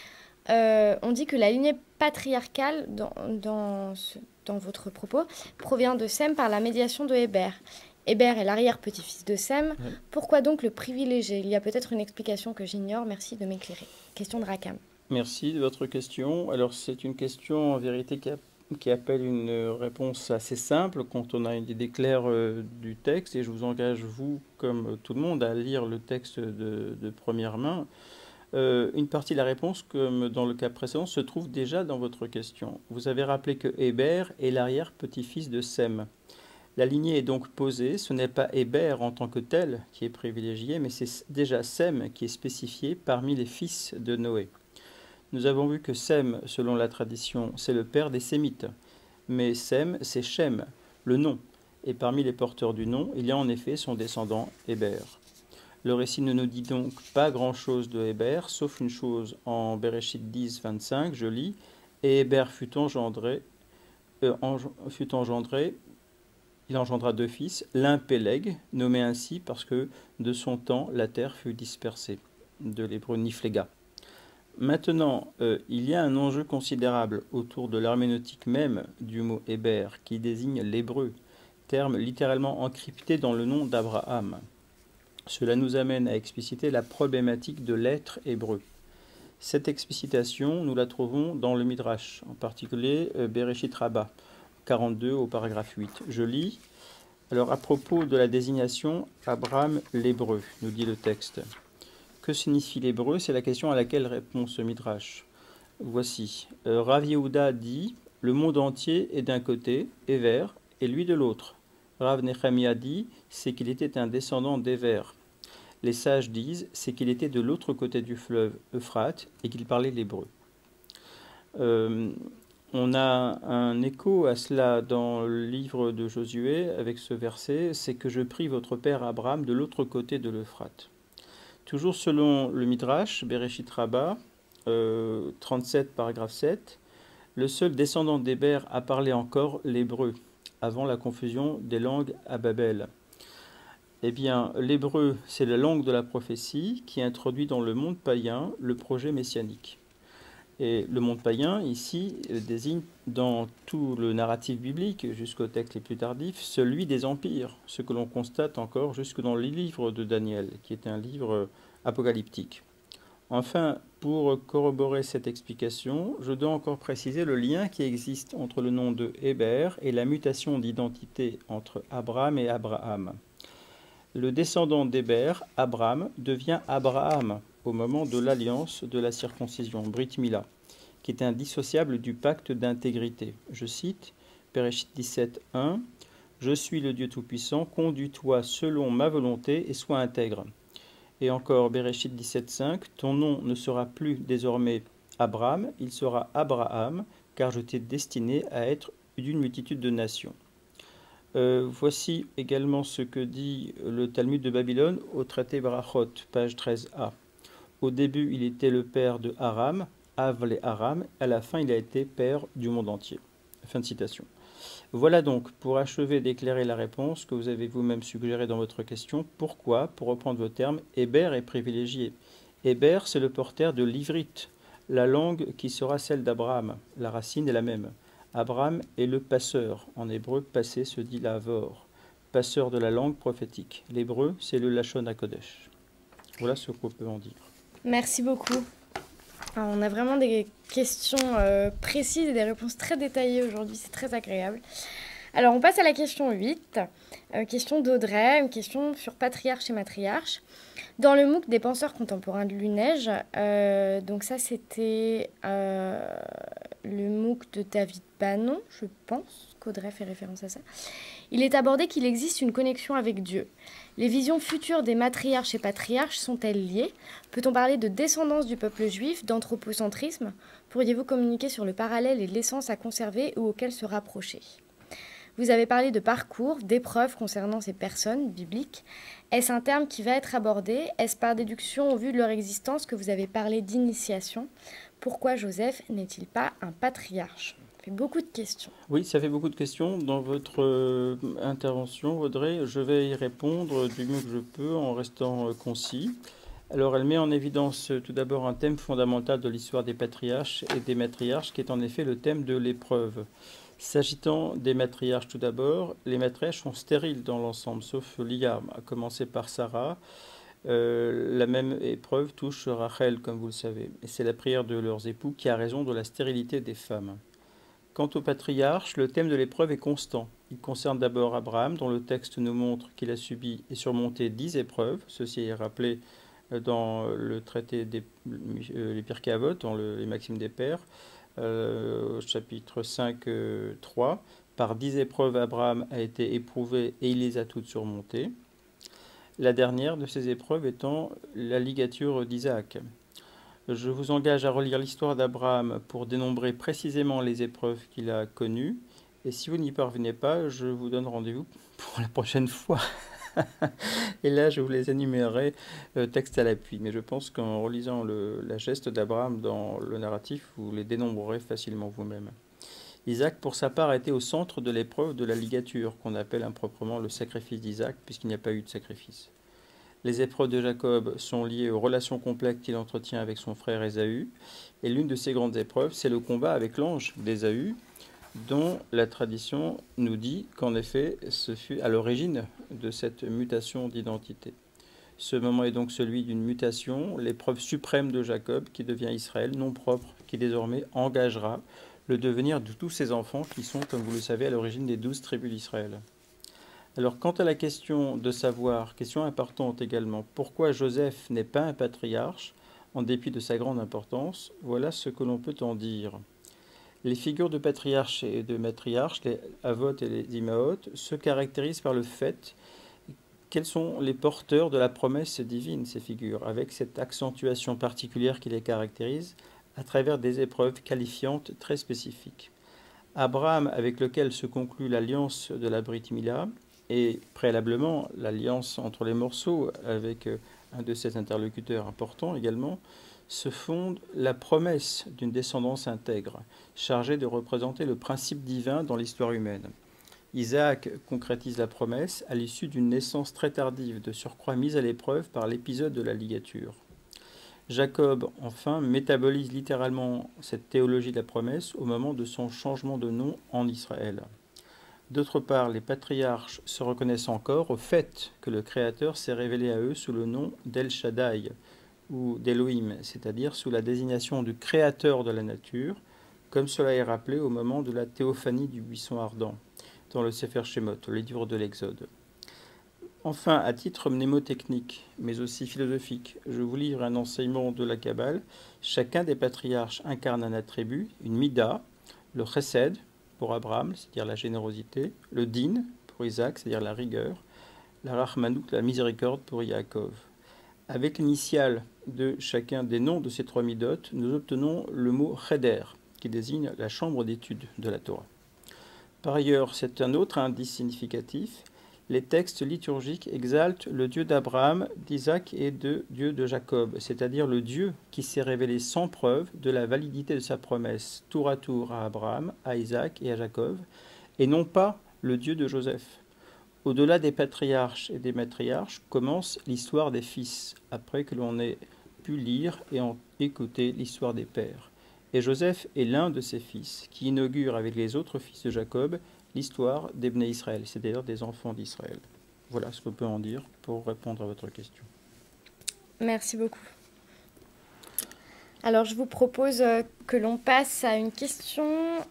Euh, on dit que la lignée patriarcale dans, dans, ce, dans votre propos provient de Sem par la médiation de Hébert. Hébert est l'arrière-petit-fils de Sem. Oui. Pourquoi donc le privilégier? Il y a peut-être une explication que j'ignore. Merci de m'éclairer. Question de Rakam. Merci de votre question. Alors c'est une question en vérité qui, a, qui appelle une réponse assez simple quand on a une idée claire euh, du texte. Et je vous engage, vous, comme tout le monde, à lire le texte de, de première main. Euh, une partie de la réponse, comme dans le cas précédent, se trouve déjà dans votre question. Vous avez rappelé que Hébert est l'arrière-petit-fils de Sem. La lignée est donc posée, ce n'est pas Hébert en tant que tel qui est privilégié, mais c'est déjà Sem qui est spécifié parmi les fils de Noé. Nous avons vu que Sem, selon la tradition, c'est le père des Sémites, mais Sem, c'est Shem, le nom, et parmi les porteurs du nom, il y a en effet son descendant Hébert. Le récit ne nous dit donc pas grand-chose de Hébert, sauf une chose en Bereshit dix, vingt-cinq, je lis, « Et Hébert fut engendré, euh, en, fut engendré, il engendra deux fils, l'un Péleg, nommé ainsi parce que de son temps la terre fut dispersée », de l'hébreu Niflega. Maintenant, euh, il y a un enjeu considérable autour de l'herméneutique même du mot Hébert, qui désigne l'hébreu, terme littéralement encrypté dans le nom d'Abraham. Cela nous amène à expliciter la problématique de l'être hébreu. Cette explicitation, nous la trouvons dans le Midrash, en particulier euh, Bereshit Rabbah, quarante-deux au paragraphe huit. Je lis. Alors, à propos de la désignation Abraham l'hébreu, nous dit le texte. Que signifie l'hébreu? C'est la question à laquelle répond ce Midrash. Voici. Euh, Rav Yehuda dit « Le monde entier est d'un côté, Héver, et lui de l'autre. » Rav Nechemia dit « C'est qu'il était un descendant d'Héver. » Les sages disent « C'est qu'il était de l'autre côté du fleuve Euphrate et qu'il parlait l'hébreu. Euh, » On a un écho à cela dans le livre de Josué avec ce verset « C'est que je prie votre père Abraham de l'autre côté de l'Euphrate. » Toujours selon le Midrash, Bereshit Rabbah, euh, trente-sept, paragraphe sept, le seul descendant d'Héber a parlé encore l'hébreu, avant la confusion des langues à Babel. Eh bien, l'hébreu, c'est la langue de la prophétie qui introduit dans le monde païen le projet messianique. Et le monde païen, ici, désigne dans tout le narratif biblique, jusqu'aux textes les plus tardifs, celui des empires, ce que l'on constate encore jusque dans le livre de Daniel, qui est un livre apocalyptique. Enfin, pour corroborer cette explication, je dois encore préciser le lien qui existe entre le nom de Héber et la mutation d'identité entre Abraham et Abraham. Le descendant d'Héber, Abraham, devient Abraham au moment de l'alliance de la circoncision, Brit Mila, qui est indissociable du pacte d'intégrité. Je cite, Bereshit dix-sept, un, « Je suis le Dieu Tout-Puissant, conduis-toi selon ma volonté et sois intègre. » Et encore, Bereshit dix-sept, cinq, « Ton nom ne sera plus désormais Abraham, il sera Abraham, car je t'ai destiné à être d'une multitude de nations. » Euh, voici également ce que dit le Talmud de Babylone au traité Barachot, page treize a. Au début, il était le père de Aram, Avle Aram, à la fin, il a été père du monde entier. Fin de citation. Voilà donc, pour achever d'éclairer la réponse que vous avez vous-même suggérée dans votre question, pourquoi, pour reprendre vos termes, Héber est privilégié. Héber, c'est le porteur de l'ivrite, la langue qui sera celle d'Abraham. La racine est la même. Abraham est le passeur. En hébreu, passer se dit lavor. Passeur de la langue prophétique. L'hébreu, c'est le Lachon HaKodesh. Voilà ce qu'on peut en dire. Merci beaucoup. Alors, on a vraiment des questions euh, précises et des réponses très détaillées aujourd'hui. C'est très agréable. Alors, on passe à la question huit, euh, question d'Audrey, une question sur patriarche et matriarche. Dans le MOOC des penseurs contemporains de Lunège, euh, donc ça c'était euh, le MOOC de David Bannon, je pense qu'Audrey fait référence à ça. Il est abordé qu'il existe une connexion avec Dieu. Les visions futures des matriarches et patriarches sont-elles liées? Peut-on parler de descendance du peuple juif, d'anthropocentrisme? Pourriez-vous communiquer sur le parallèle et l'essence à conserver ou auquel se rapprocher? Vous avez parlé de parcours, d'épreuves concernant ces personnes bibliques. Est-ce un terme qui va être abordé? Est-ce par déduction au vu de leur existence que vous avez parlé d'initiation? Pourquoi Joseph n'est-il pas un patriarche? Ça fait beaucoup de questions. Oui, ça fait beaucoup de questions. Dans votre euh, intervention, Audrey, je vais y répondre du mieux que je peux en restant euh, concis. Alors, elle met en évidence euh, tout d'abord un thème fondamental de l'histoire des patriarches et des matriarches, qui est en effet le thème de l'épreuve. S'agitant des matriarches tout d'abord, les matriarches sont stériles dans l'ensemble, sauf Liam, à commencer par Sarah. Euh, la même épreuve touche Rachel, comme vous le savez. Et c'est la prière de leurs époux qui a raison de la stérilité des femmes. Quant aux patriarches, le thème de l'épreuve est constant. Il concerne d'abord Abraham, dont le texte nous montre qu'il a subi et surmonté dix épreuves. Ceci est rappelé dans le traité des euh, les Pirkei Avot, dans le, les Maximes des Pères. Euh, chapitre cinq, euh, trois, par dix épreuves, Abraham a été éprouvé et il les a toutes surmontées. La dernière de ces épreuves étant la ligature d'Isaac. Je vous engage à relire l'histoire d'Abraham pour dénombrer précisément les épreuves qu'il a connues. Et si vous n'y parvenez pas, je vous donne rendez-vous pour la prochaine fois. Et là, je vous les énumérerai euh, texte à l'appui. Mais je pense qu'en relisant le, la geste d'Abraham dans le narratif, vous les dénombrerez facilement vous-même. Isaac, pour sa part, a été au centre de l'épreuve de la ligature, qu'on appelle improprement le sacrifice d'Isaac, puisqu'il n'y a pas eu de sacrifice. Les épreuves de Jacob sont liées aux relations complexes qu'il entretient avec son frère Ésaü. Et l'une de ces grandes épreuves, c'est le combat avec l'ange d'Ésaü, dont la tradition nous dit qu'en effet, ce fut à l'origine de cette mutation d'identité. Ce moment est donc celui d'une mutation, l'épreuve suprême de Jacob qui devient Israël, non propre, qui désormais engagera le devenir de tous ses enfants qui sont, comme vous le savez, à l'origine des douze tribus d'Israël. Alors, quant à la question de savoir, question importante également, pourquoi Joseph n'est pas un patriarche, en dépit de sa grande importance, voilà ce que l'on peut en dire. Les figures de patriarches et de matriarches, les avot et les imaot, se caractérisent par le fait qu'elles sont les porteurs de la promesse divine, ces figures, avec cette accentuation particulière qui les caractérise à travers des épreuves qualifiantes très spécifiques. Abraham, avec lequel se conclut l'alliance de la Brit Mila, et préalablement l'alliance entre les morceaux avec un de ses interlocuteurs importants également, se fonde la promesse d'une descendance intègre, chargée de représenter le principe divin dans l'histoire humaine. Isaac concrétise la promesse à l'issue d'une naissance très tardive, de surcroît mise à l'épreuve par l'épisode de la ligature. Jacob, enfin, métabolise littéralement cette théologie de la promesse au moment de son changement de nom en Israël. D'autre part, les patriarches se reconnaissent encore au fait que le Créateur s'est révélé à eux sous le nom d'El Shaddai, ou d'Elohim, c'est-à-dire sous la désignation du Créateur de la nature, comme cela est rappelé au moment de la théophanie du buisson ardent, dans le Sefer Shemot, le livre de l'Exode. Enfin, à titre mnémotechnique, mais aussi philosophique, je vous livre un enseignement de la Kabbale. Chacun des patriarches incarne un attribut, une mida, le chesed pour Abraham, c'est-à-dire la générosité, le din pour Isaac, c'est-à-dire la rigueur, la rachmanout, la miséricorde pour Yaakov. Avec l'initiale de chacun des noms de ces trois midotes, nous obtenons le mot cheder, qui désigne la chambre d'étude de la Torah. Par ailleurs, c'est un autre indice significatif. Les textes liturgiques exaltent le Dieu d'Abraham, d'Isaac et de Dieu de Jacob, c'est-à-dire le Dieu qui s'est révélé sans preuve de la validité de sa promesse tour à tour à Abraham, à Isaac et à Jacob, et non pas le Dieu de Joseph. Au-delà des patriarches et des matriarches commence l'histoire des fils, après que l'on ait pu lire et en écouter l'histoire des pères. Et Joseph est l'un de ces fils qui inaugure avec les autres fils de Jacob l'histoire des Bnei Israël, c'est-à-dire des enfants d'Israël. Voilà ce qu'on peut en dire pour répondre à votre question. Merci beaucoup. Alors, je vous propose euh, que l'on passe à une question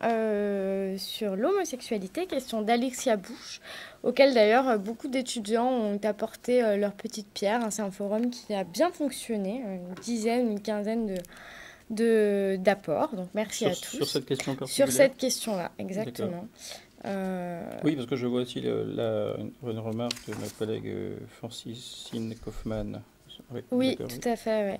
euh, sur l'homosexualité, question d'Alexia Bush, auquel d'ailleurs euh, beaucoup d'étudiants ont apporté euh, leur petite pierre. Hein. C'est un forum qui a bien fonctionné, une dizaine, une quinzaine de, de, d'apports. Donc, merci sur, à tous. Sur cette question Sur particulière. cette question-là, exactement. Euh... Oui, parce que je vois aussi le, la, une remarque de ma collègue Francine Kaufmann. Oui, oui tout oui. à fait, oui.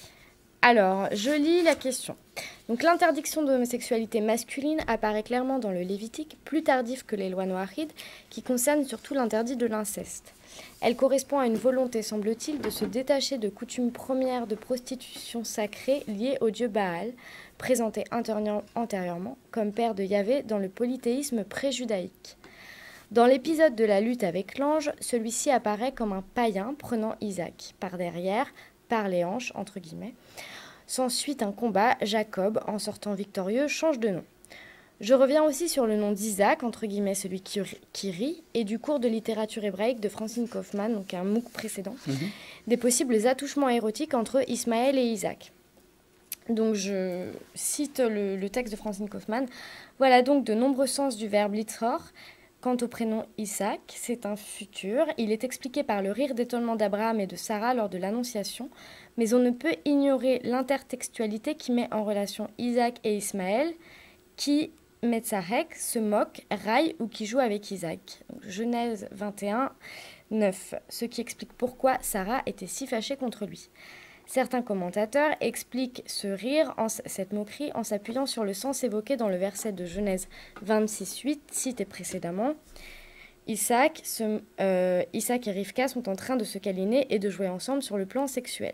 Alors, je lis la question. Donc, l'interdiction de l'homosexualité masculine apparaît clairement dans le Lévitique, plus tardif que les lois noachides, qui concernent surtout l'interdit de l'inceste. Elle correspond à une volonté, semble-t-il, de se détacher de coutumes premières de prostitution sacrée liées au dieu Baal, présenté antérieurement comme père de Yahvé dans le polythéisme pré-judaïque. Dans l'épisode de la lutte avec l'ange, celui-ci apparaît comme un païen prenant Isaac par derrière, par les hanches, entre guillemets. S'ensuit un combat, Jacob, en sortant victorieux, change de nom. Je reviens aussi sur le nom d'Isaac, entre guillemets celui qui, qui rit, et du cours de littérature hébraïque de Francine Kaufmann, donc un MOOC précédent, mm-hmm. des possibles attouchements érotiques entre Ismaël et Isaac. Donc je cite le, le texte de Francine Kaufmann. Voilà donc de nombreux sens du verbe litzor. Quant au prénom Isaac, c'est un futur. Il est expliqué par le rire d'étonnement d'Abraham et de Sarah lors de l'Annonciation, mais on ne peut ignorer l'intertextualité qui met en relation Isaac et Ismaël, qui, Metzarek, se moque, raille ou qui joue avec Isaac. Donc, Genèse vingt et un, neuf, ce qui explique pourquoi Sarah était si fâchée contre lui. Certains commentateurs expliquent ce rire, en, cette moquerie, en s'appuyant sur le sens évoqué dans le verset de Genèse vingt-six, huit, cité précédemment. Isaac, ce, euh, Isaac et Rivka sont en train de se câliner et de jouer ensemble sur le plan sexuel.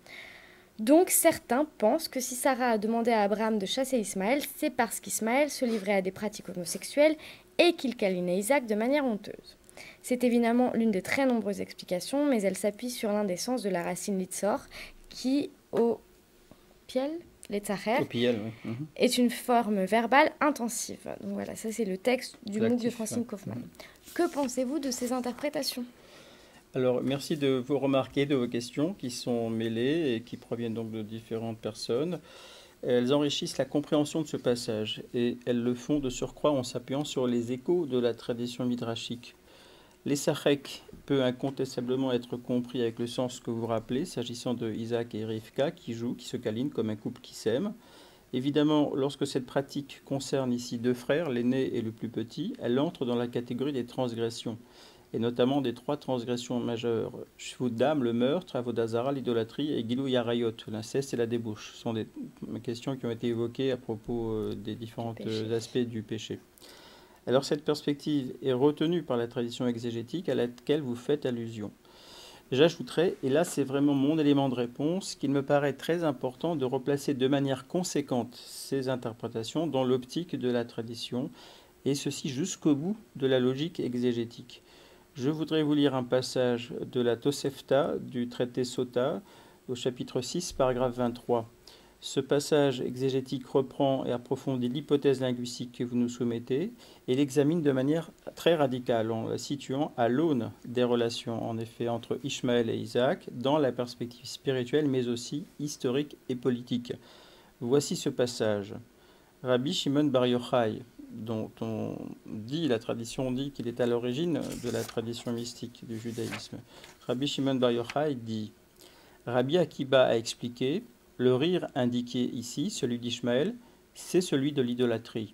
Donc certains pensent que si Sarah a demandé à Abraham de chasser Ismaël, c'est parce qu'Ismaël se livrait à des pratiques homosexuelles et qu'il câlinait Isaac de manière honteuse. C'est évidemment l'une des très nombreuses explications, mais elle s'appuie sur l'un des sens de la racine litzor, qui, au piel, letzacher, oui. mm-hmm. est une forme verbale intensive. Donc voilà, ça c'est le texte du MOOC de Francine Kaufmann. Mm-hmm. Que pensez-vous de ces interprétations ? Alors, merci de vous remarquer de vos questions qui sont mêlées et qui proviennent donc de différentes personnes. Elles enrichissent la compréhension de ce passage et elles le font de surcroît en s'appuyant sur les échos de la tradition midrashique. L'Essachek peut incontestablement être compris avec le sens que vous rappelez, s'agissant de Isaac et Rivka qui jouent, qui se câlinent comme un couple qui s'aime. Évidemment, lorsque cette pratique concerne ici deux frères, l'aîné et le plus petit, elle entre dans la catégorie des transgressions, et notamment des trois transgressions majeures. Shvut Dam, le meurtre, Avodazara, l'idolâtrie, et Gilou Yarayot, l'inceste et la débauche. Ce sont des questions qui ont été évoquées à propos des différents aspects du péché. Alors cette perspective est retenue par la tradition exégétique à laquelle vous faites allusion. J'ajouterais, et là c'est vraiment mon élément de réponse, qu'il me paraît très important de replacer de manière conséquente ces interprétations dans l'optique de la tradition, et ceci jusqu'au bout de la logique exégétique. Je voudrais vous lire un passage de la Tosefta du traité Sota au chapitre six, paragraphe vingt-trois. Ce passage exégétique reprend et approfondit l'hypothèse linguistique que vous nous soumettez et l'examine de manière très radicale en la situant à l'aune des relations en effet entre Ishmaël et Isaac dans la perspective spirituelle mais aussi historique et politique. Voici ce passage. Rabbi Shimon Bar Yochai, dont on dit, la tradition dit qu'il est à l'origine de la tradition mystique du judaïsme. Rabbi Shimon Bar Yochai dit « Rabbi Akiba a expliqué, le rire indiqué ici, celui d'Ishmaël, c'est celui de l'idolâtrie.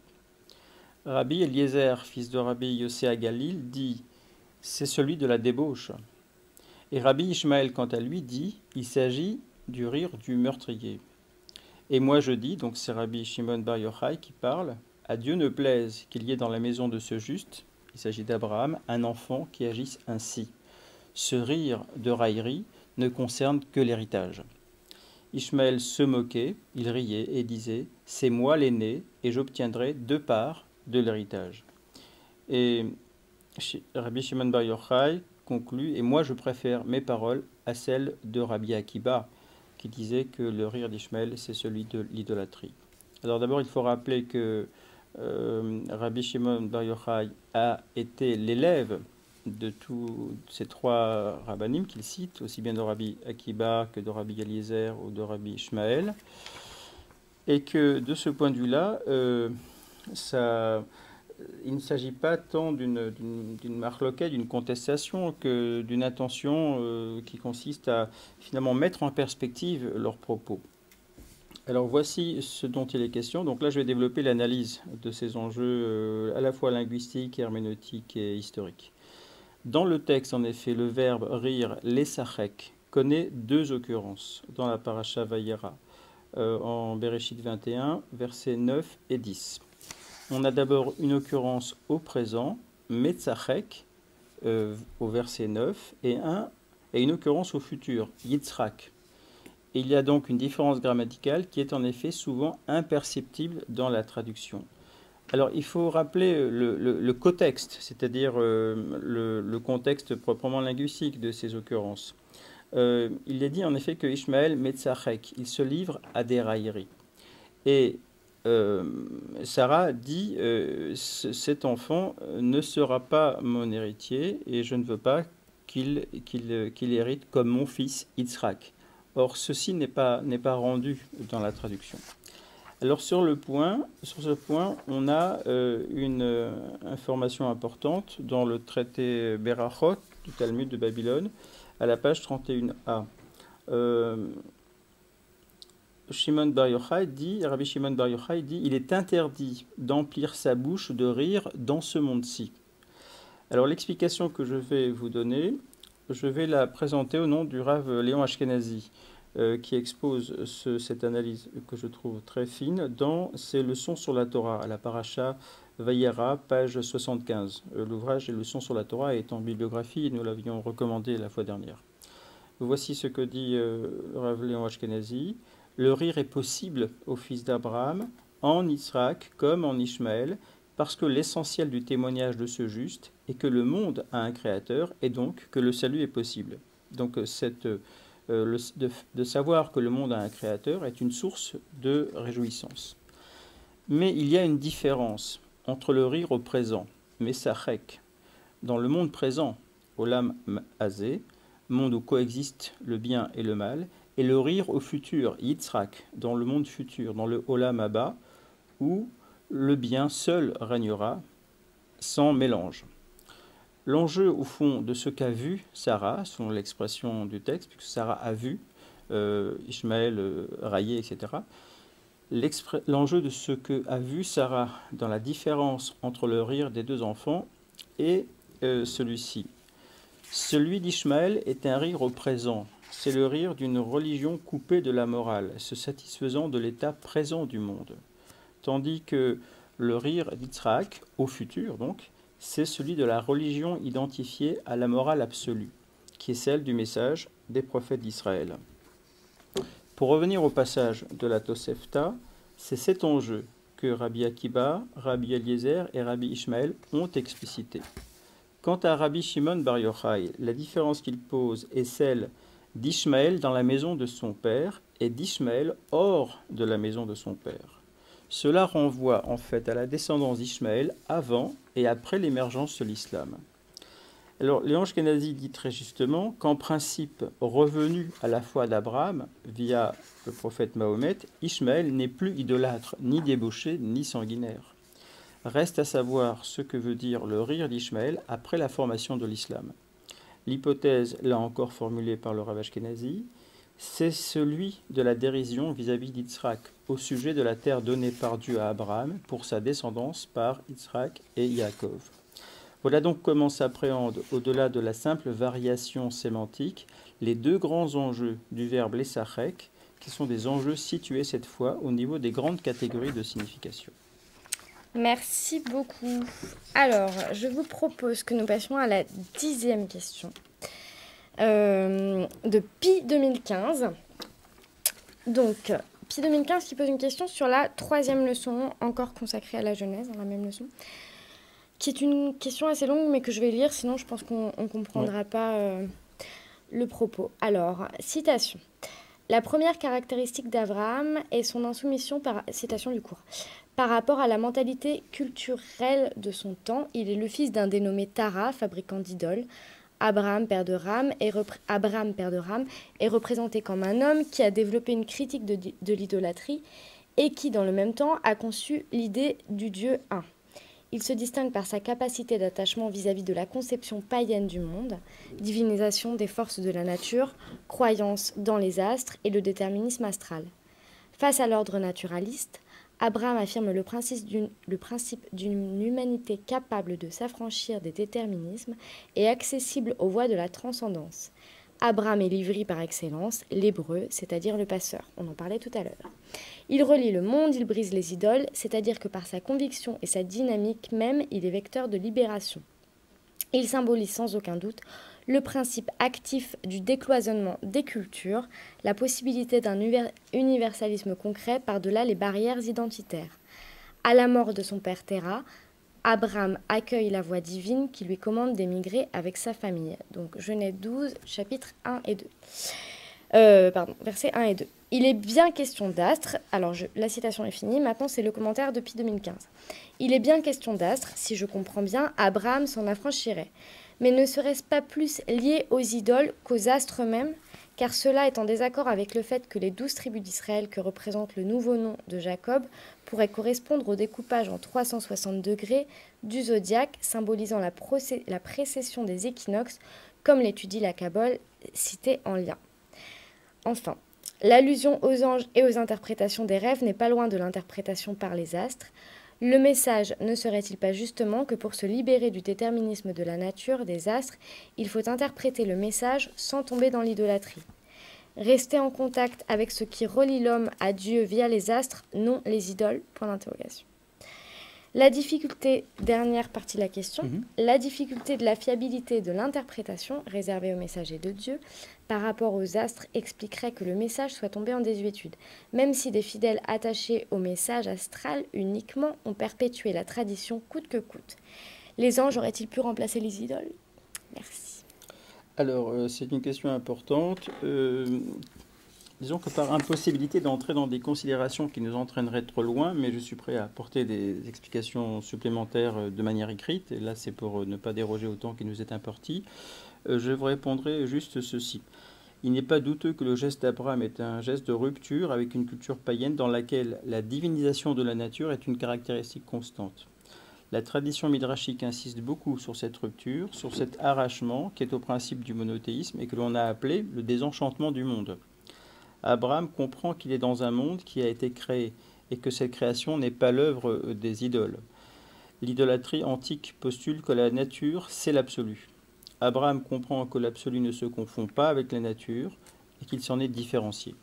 Rabbi Eliezer, fils de Rabbi Yossé à Galil, dit « c'est celui de la débauche ». Et Rabbi Ishmaël, quant à lui, dit « il s'agit du rire du meurtrier ». Et moi je dis, donc c'est Rabbi Shimon Bar Yochai qui parle, « à Dieu ne plaise qu'il y ait dans la maison de ce juste, il s'agit d'Abraham, un enfant qui agisse ainsi. Ce rire de raillerie ne concerne que l'héritage. » Ishmaël se moquait, il riait et disait « c'est moi l'aîné et j'obtiendrai deux parts de l'héritage. » Et Rabbi Shimon Bar Yochai conclut « et moi je préfère mes paroles à celles de Rabbi Akiba, qui disait que le rire d'Ishmaël c'est celui de l'idolâtrie. » Alors d'abord il faut rappeler que euh, Rabbi Shimon Bar Yochai a été l'élève de tous ces trois rabbanim qu'il cite, aussi bien de Rabbi Akiba que de Rabbi Eliezer ou de Rabbi Ishmaël. Et que de ce point de vue-là, euh, ça, il ne s'agit pas tant d'une d'une marloquette, d'une contestation, que d'une intention euh, qui consiste à finalement mettre en perspective leurs propos. Alors voici ce dont il est question. Donc là, je vais développer l'analyse de ces enjeux euh, à la fois linguistiques, herméneutiques et historiques. Dans le texte, en effet, le verbe rire, lesachek, connaît deux occurrences dans la paracha Vayera, euh, en Bereshit vingt et un, versets neuf et dix. On a d'abord une occurrence au présent, metzachek, euh, au verset neuf, et, un, et une occurrence au futur, yitzhak. Il y a donc une différence grammaticale qui est en effet souvent imperceptible dans la traduction. Alors il faut rappeler le, le, le contexte, c'est-à-dire euh, le, le contexte proprement linguistique de ces occurrences. Euh, il est dit en effet que Ishmaël Metzachek, il se livre à des railleries. Et euh, Sarah dit euh, cet enfant ne sera pas mon héritier et je ne veux pas qu'il qu'il, qu'il hérite comme mon fils Yitzhak. Or, ceci n'est pas, n'est pas rendu dans la traduction. Alors, sur, le point, sur ce point, on a euh, une euh, information importante dans le traité Berachot du Talmud de Babylone, à la page trente et un A. Euh, Shimon Bar Yochai dit, Rabbi Shimon Bar Yochai dit, il est interdit d'emplir sa bouche de rire dans ce monde-ci. Alors, l'explication que je vais vous donner, je vais la présenter au nom du Rav Léon Ashkenazi, euh, qui expose ce, cette analyse que je trouve très fine dans ses leçons sur la Torah, à la paracha Vayera, page soixante-quinze. Euh, L'ouvrage des leçons sur la Torah est en bibliographie, nous l'avions recommandé la fois dernière. Voici ce que dit euh, Rav Léon Ashkenazi. Le rire est possible au fils d'Abraham, en Yitzhak comme en Ishmaël, parce que l'essentiel du témoignage de ce juste est que le monde a un créateur et donc que le salut est possible. Donc cette, euh, le, de, de savoir que le monde a un créateur est une source de réjouissance. Mais il y a une différence entre le rire au présent, Mesachek, dans le monde présent, Olam Hazé, monde où coexistent le bien et le mal, et le rire au futur, Yitzhak, dans le monde futur, dans le Olam Haba, où le bien seul régnera, sans mélange. L'enjeu, au fond, de ce qu'a vu Sarah, selon l'expression du texte, puisque Sarah a vu euh, Ishmaël euh, raillé, et cetera, l'enjeu de ce qu'a vu Sarah dans la différence entre le rire des deux enfants est euh, celui-ci. Celui d'Ishmaël est un rire au présent. C'est le rire d'une religion coupée de la morale, se satisfaisant de l'état présent du monde. Tandis que le rire d'Yitzhak, au futur donc, c'est celui de la religion identifiée à la morale absolue, qui est celle du message des prophètes d'Israël. Pour revenir au passage de la Tosefta, c'est cet enjeu que Rabbi Akiba, Rabbi Eliezer et Rabbi Ishmael ont explicité. Quant à Rabbi Shimon Bar Yochai, la différence qu'il pose est celle d'Ishmaël dans la maison de son père et d'Ishmaël hors de la maison de son père. Cela renvoie en fait à la descendance d'Ishmaël avant et après l'émergence de l'islam. Alors, Léon Ashkenazi dit très justement qu'en principe, revenu à la foi d'Abraham via le prophète Mahomet, Ishmaël n'est plus idolâtre, ni débauché, ni sanguinaire. Reste à savoir ce que veut dire le rire d'Ishmaël après la formation de l'islam. L'hypothèse, là encore formulée par le Rav Ashkenazi, c'est celui de la dérision vis-à-vis d'Yitzhak au sujet de la terre donnée par Dieu à Abraham pour sa descendance par Yitzhak et Yaakov. Voilà donc comment s'appréhendent, au-delà de la simple variation sémantique, les deux grands enjeux du verbe lesachek, qui sont des enjeux situés cette fois au niveau des grandes catégories de signification. Merci beaucoup. Alors, je vous propose que nous passions à la dixième question euh, de Pi deux mille quinze. Donc, Pi deux mille quinze qui pose une question sur la troisième leçon, encore consacrée à la Genèse, dans la même leçon, qui est une question assez longue, mais que je vais lire, sinon je pense qu'on ne comprendra ouais. pas euh, le propos. Alors, citation. La première caractéristique d'Abraham est son insoumission, par, citation du cours, par rapport à la mentalité culturelle de son temps. Il est le fils d'un dénommé Tara, fabricant d'idoles. Abraham, père de Ram, est repr- Abraham, père de Ram, est représenté comme un homme qui a développé une critique de, de l'idolâtrie et qui, dans le même temps, a conçu l'idée du Dieu un. Il se distingue par sa capacité d'attachement vis-à-vis de la conception païenne du monde, divinisation des forces de la nature, croyance dans les astres et le déterminisme astral. Face à l'ordre naturaliste, Abraham affirme le principe d'une, le principe d'une humanité capable de s'affranchir des déterminismes et accessible aux voies de la transcendance. Abraham est l'ivri par excellence, l'hébreu, c'est-à-dire le passeur. On en parlait tout à l'heure. Il relie le monde, il brise les idoles, c'est-à-dire que par sa conviction et sa dynamique même, il est vecteur de libération. Il symbolise sans aucun doute le principe actif du décloisonnement des cultures, la possibilité d'un universalisme concret par-delà les barrières identitaires. À la mort de son père Terah, Abraham accueille la voix divine qui lui commande d'émigrer avec sa famille. Donc Genèse douze, chapitres un et deux. Euh, pardon, versets un et deux. Il est bien question d'astres. Alors je, la citation est finie. Maintenant c'est le commentaire depuis deux mille quinze. Il est bien question d'astres. Si je comprends bien, Abraham s'en affranchirait. Mais ne serait-ce pas plus lié aux idoles qu'aux astres eux-mêmes, car cela est en désaccord avec le fait que les douze tribus d'Israël que représente le nouveau nom de Jacob pourraient correspondre au découpage en trois cent soixante degrés du zodiaque, symbolisant la, procé- la précession des équinoxes, comme l'étudie la Kabbale, citée en lien. Enfin, l'allusion aux anges et aux interprétations des rêves n'est pas loin de l'interprétation par les astres. Le message ne serait-il pas justement que pour se libérer du déterminisme de la nature des astres, il faut interpréter le message sans tomber dans l'idolâtrie. Rester en contact avec ce qui relie l'homme à Dieu via les astres, non les idoles, point d'interrogation. La difficulté, dernière partie de la question, mmh. la difficulté de la fiabilité de l'interprétation réservée au messager de Dieu par rapport aux astres expliquerait que le message soit tombé en désuétude, même si des fidèles attachés au message astral uniquement ont perpétué la tradition coûte que coûte. Les anges auraient-ils pu remplacer les idoles? Merci. Alors, euh, c'est une question importante. Euh, disons que par impossibilité d'entrer dans des considérations qui nous entraîneraient trop loin, mais je suis prêt à apporter des explications supplémentaires de manière écrite, et là c'est pour ne pas déroger au temps qui nous est imparti, euh, je vous répondrai juste ceci. Il n'est pas douteux que le geste d'Abraham est un geste de rupture avec une culture païenne dans laquelle la divinisation de la nature est une caractéristique constante. La tradition midrashique insiste beaucoup sur cette rupture, sur cet arrachement qui est au principe du monothéisme et que l'on a appelé le désenchantement du monde. Abraham comprend qu'il est dans un monde qui a été créé et que cette création n'est pas l'œuvre des idoles. L'idolâtrie antique postule que la nature, c'est l'absolu. Abraham comprend que l'absolu ne se confond pas avec la nature et qu'il s'en est différencié.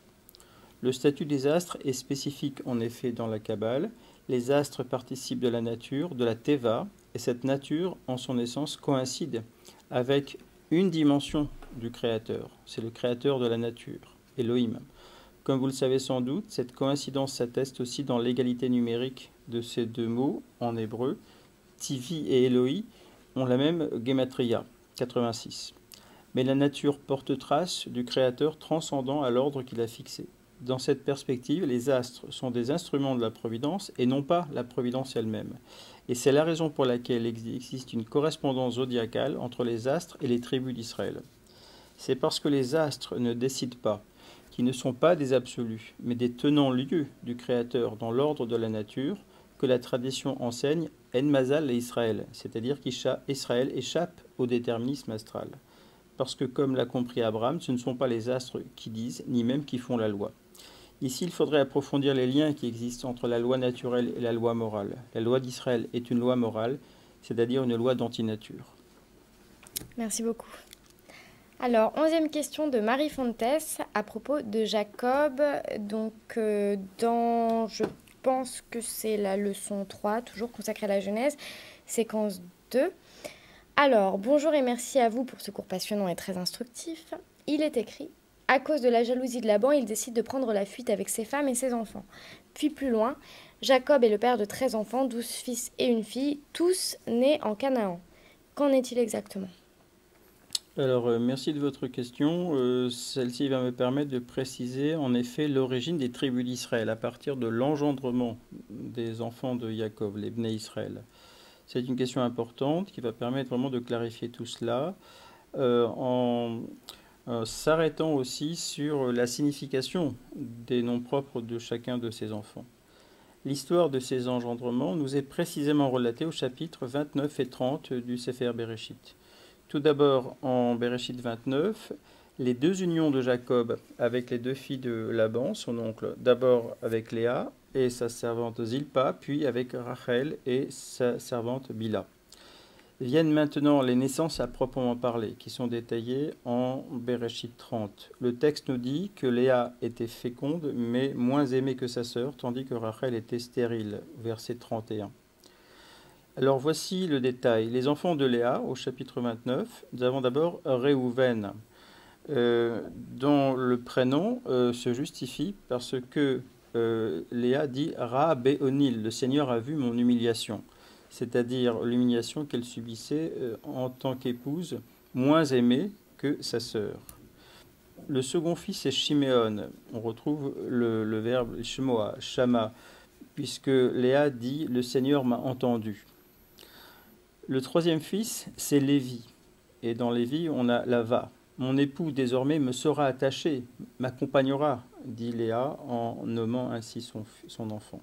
Le statut des astres est spécifique en effet dans la Kabbale. Les astres participent de la nature, de la Teva, et cette nature, en son essence, coïncide avec une dimension du Créateur. C'est le Créateur de la nature, Elohim. Comme vous le savez sans doute, cette coïncidence s'atteste aussi dans l'égalité numérique de ces deux mots en hébreu. Tivi et Eloi ont la même gematria, quatre-vingt-six. Mais la nature porte trace du Créateur transcendant à l'ordre qu'il a fixé. Dans cette perspective, les astres sont des instruments de la providence et non pas la providence elle-même. Et c'est la raison pour laquelle il existe une correspondance zodiacale entre les astres et les tribus d'Israël. C'est parce que les astres ne décident pas, qui ne sont pas des absolus, mais des tenants-lieux du Créateur dans l'ordre de la nature, que la tradition enseigne En Mazal et Israël, c'est-à-dire qu'Israël échappe au déterminisme astral. Parce que, comme l'a compris Abraham, ce ne sont pas les astres qui disent, ni même qui font la loi. Ici, il faudrait approfondir les liens qui existent entre la loi naturelle et la loi morale. La loi d'Israël est une loi morale, c'est-à-dire une loi d'antinature. Merci beaucoup. Alors, onzième question de Marie Fontes à propos de Jacob. Donc, euh, dans, je pense que c'est la leçon trois, toujours consacrée à la Genèse, séquence deux. Alors, bonjour et merci à vous pour ce cours passionnant et très instructif. Il est écrit: à cause de la jalousie de Laban, il décide de prendre la fuite avec ses femmes et ses enfants. Puis plus loin, Jacob est le père de treize enfants, douze fils et une fille, tous nés en Canaan. Qu'en est-il exactement ? Alors, euh, merci de votre question. Euh, celle-ci va me permettre de préciser en effet l'origine des tribus d'Israël à partir de l'engendrement des enfants de Jacob, les Bnei Israël. C'est une question importante qui va permettre vraiment de clarifier tout cela euh, en euh, s'arrêtant aussi sur la signification des noms propres de chacun de ces enfants. L'histoire de ces engendrements nous est précisément relatée au chapitre vingt-neuf et trente du Sefer Bereshit. Tout d'abord, en Bereshit vingt-neuf, les deux unions de Jacob avec les deux filles de Laban, son oncle, d'abord avec Léa et sa servante Zilpa, puis avec Rachel et sa servante Bila. Viennent maintenant les naissances à proprement parler, qui sont détaillées en Bereshit trente. Le texte nous dit que Léa était féconde, mais moins aimée que sa sœur, tandis que Rachel était stérile, verset trente et un. Alors voici le détail. Les enfants de Léa, au chapitre vingt-neuf, nous avons d'abord Réhouven, euh, dont le prénom euh, se justifie parce que euh, Léa dit « Ra Béonil, le Seigneur a vu mon humiliation », c'est-à-dire l'humiliation qu'elle subissait euh, en tant qu'épouse, moins aimée que sa sœur. Le second fils est Shiméon. On retrouve le, le verbe Shmoa, Shama, puisque Léa dit « Le Seigneur m'a entendu ». Le troisième fils, c'est Lévi. Et dans Lévi, on a Lava. Mon époux désormais me sera attaché, m'accompagnera, dit Léa en nommant ainsi son, son enfant.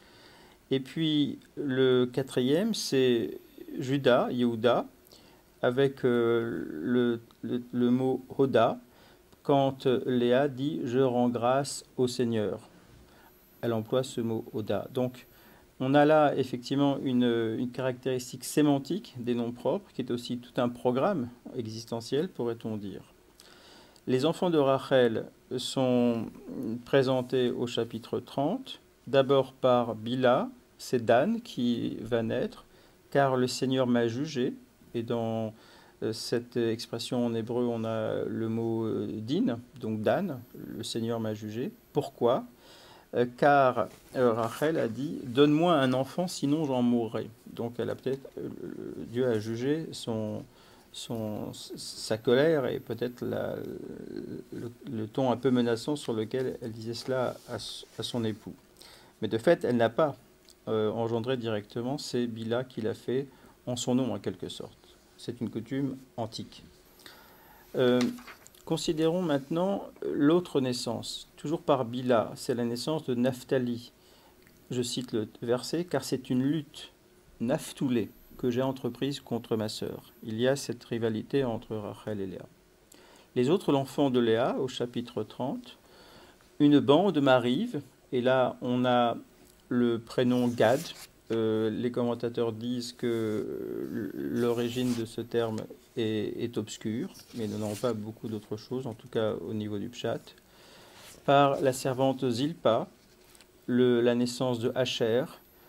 Et puis le quatrième, c'est Judas, Yehuda, avec euh, le, le, le mot Hoda, quand Léa dit « Je rends grâce au Seigneur ». Elle emploie ce mot Hoda. Donc, on a là effectivement une, une caractéristique sémantique des noms propres, qui est aussi tout un programme existentiel, pourrait-on dire. Les enfants de Rachel sont présentés au chapitre trente, d'abord par Bila, c'est Dan qui va naître, car le Seigneur m'a jugé, et dans cette expression en hébreu, on a le mot din, donc Dan, le Seigneur m'a jugé. Pourquoi ? Car Rachel a dit « Donne-moi un enfant, sinon j'en mourrai ». Donc elle a peut-être, Dieu a jugé son, son, sa colère et peut-être la, le, le ton un peu menaçant sur lequel elle disait cela à, à son époux. Mais de fait, elle n'a pas euh, engendré directement, c'est Bila qui l'a fait en son nom en quelque sorte. C'est une coutume antique. Euh, Considérons maintenant l'autre naissance, toujours par Bila, c'est la naissance de Naphtali. Je cite le verset, car c'est une lutte, Naphtoulé, que j'ai entreprise contre ma sœur. Il y a cette rivalité entre Rachel et Léa. Les autres enfants de Léa, au chapitre trente, une bande m'arrive, et là on a le prénom Gad. Euh, les commentateurs disent que l'origine de ce terme est, est obscure, mais nous n'avons pas beaucoup d'autres choses, en tout cas au niveau du pshat. Par la servante Zilpa, le, la naissance de Asher,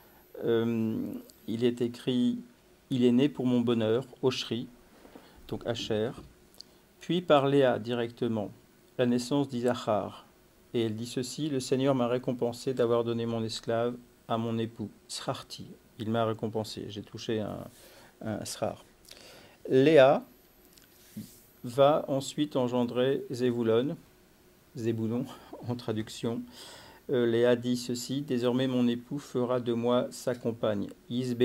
euh, il est écrit « Il est né pour mon bonheur, Oshri », donc Asher. Puis par Léa directement, la naissance d'Isachar. Et elle dit ceci, « Le Seigneur m'a récompensé d'avoir donné mon esclave à mon époux, Srarti. Il m'a récompensé, j'ai touché un, un Srar. » Léa va ensuite engendrer Zéboulon, Zéboulon en traduction. Euh, Léa dit ceci, « Désormais mon époux fera de moi sa compagne, Isbéléni. »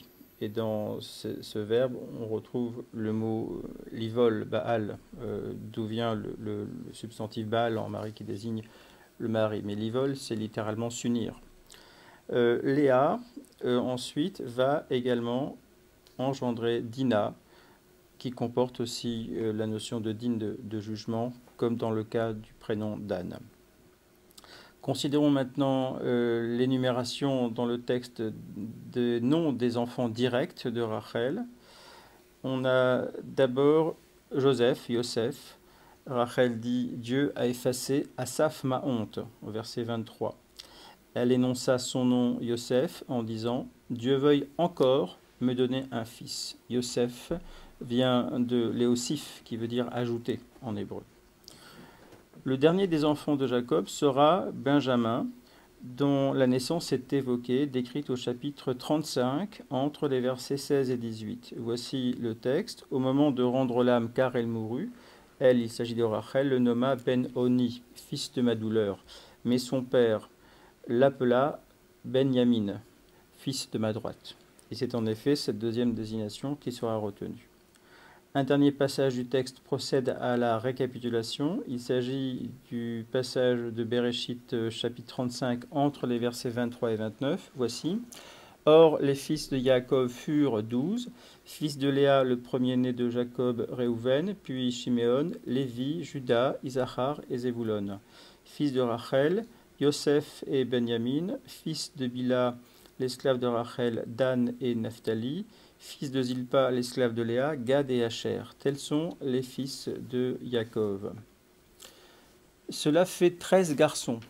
Et dans ce, ce verbe, on retrouve le mot livol, Baal, euh, d'où vient le, le, le substantif Baal en mari qui désigne le mari. Mais livol, c'est littéralement s'unir. Euh, Léa, euh, ensuite, va également engendrer Dina, qui comporte aussi euh, la notion de din de, de jugement, comme dans le cas du prénom Dan. Considérons maintenant euh, l'énumération dans le texte des noms des enfants directs de Rachel. On a d'abord Joseph, Yosef. Rachel dit « Dieu a effacé Asaph ma honte » au verset vingt-trois. Elle énonça son nom Yosef en disant « Dieu veuille encore me donner un fils ». Yosef vient de Léosif, qui veut dire « ajouter » en hébreu. Le dernier des enfants de Jacob sera Benjamin, dont la naissance est évoquée, décrite au chapitre trente-cinq, entre les versets seize et dix-huit. Voici le texte. « Au moment de rendre l'âme, car elle mourut, elle, il s'agit de Rachel, le nomma Ben-Oni, fils de ma douleur. Mais son père l'appela Benyamin, fils de ma droite. » Et c'est en effet cette deuxième désignation qui sera retenue. Un dernier passage du texte procède à la récapitulation. Il s'agit du passage de Bereshit chapitre trente-cinq entre les versets vingt-trois et vingt-neuf. Voici. Or, les fils de Jacob furent douze, fils de Léa, le premier-né de Jacob, Réhouven, puis Shiméon, Lévi, Juda, Isachar et Zébulon. Fils de Rachel, Yosef et Benjamin, fils de Bila, l'esclave de Rachel, Dan et Naphtali, fils de Zilpa, l'esclave de Léa, Gad et Asher. Tels sont les fils de Jacob. Cela fait treize garçons.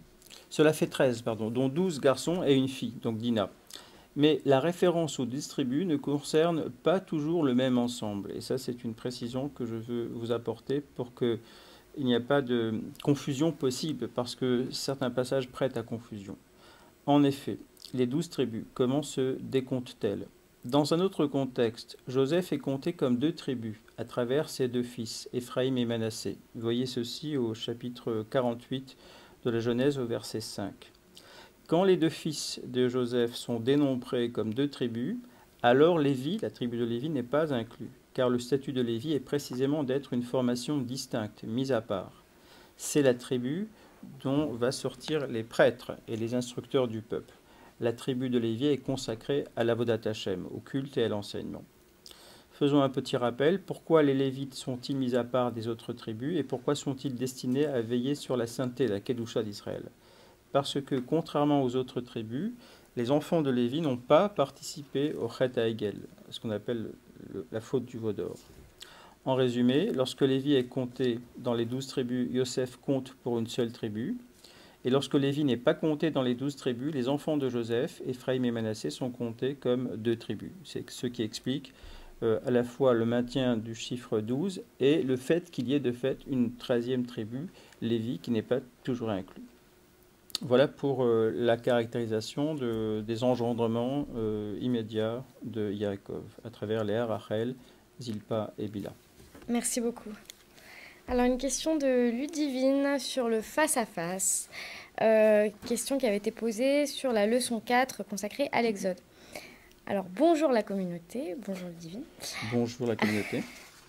Cela fait treize, pardon, dont douze garçons et une fille, donc Dina. Mais la référence aux dix tribus ne concerne pas toujours le même ensemble. Et ça, c'est une précision que je veux vous apporter pour qu'il n'y ait pas de confusion possible, parce que certains passages prêtent à confusion. En effet, les douze tribus, comment se décomptent-elles? Dans un autre contexte, Joseph est compté comme deux tribus à travers ses deux fils, Éphraïm et Manassé. Vous voyez ceci au chapitre quarante-huit de la Genèse au verset cinq. Quand les deux fils de Joseph sont dénombrés comme deux tribus, alors Lévi, la tribu de Lévi, n'est pas inclus, car le statut de Lévi est précisément d'être une formation distincte, mise à part. C'est la tribu dont va sortir les prêtres et les instructeurs du peuple. La tribu de Lévi est consacrée à l'avodat Hashem, au culte et à l'enseignement. Faisons un petit rappel. Pourquoi les Lévites sont-ils mis à part des autres tribus et pourquoi sont-ils destinés à veiller sur la sainteté, la Kedusha d'Israël? Parce que, contrairement aux autres tribus, les enfants de Lévi n'ont pas participé au Chet HaEgel, ce qu'on appelle le, la faute du veau d'or. En résumé, lorsque Lévi est compté dans les douze tribus, Yosef compte pour une seule tribu. Et lorsque Lévi n'est pas compté dans les douze tribus, les enfants de Joseph, Éphraïm et Manassé, sont comptés comme deux tribus. C'est ce qui explique euh, à la fois le maintien du chiffre douze et le fait qu'il y ait de fait une treizième tribu, Lévi, qui n'est pas toujours inclus. Voilà pour euh, la caractérisation de, des engendrements euh, immédiats de Yaakov à travers Léa, Rachel, Zilpa et Bila. Merci beaucoup. Alors une question de Ludivine sur le face-à-face, euh, question qui avait été posée sur la leçon quatre consacrée à l'Exode. Alors bonjour la communauté, bonjour Ludivine. Bonjour la communauté.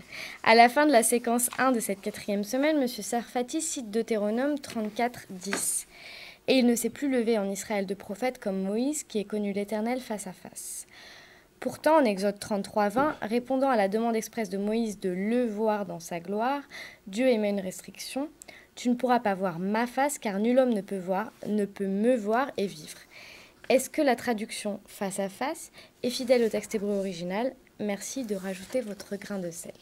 À la fin de la séquence un de cette quatrième semaine, M. Sarfati cite Deutéronome trente-quatre, dix. Et il ne s'est plus levé en Israël de prophète comme Moïse, qui est connu l'Éternel face à face. Pourtant, en Exode trente-trois, vingt, répondant à la demande expresse de Moïse de le voir dans sa gloire, Dieu émet une restriction. Tu ne pourras pas voir ma face, car nul homme ne peut voir, ne peut me voir et vivre. Est-ce que la traduction face à face est fidèle au texte hébreu original? Merci de rajouter votre grain de sel.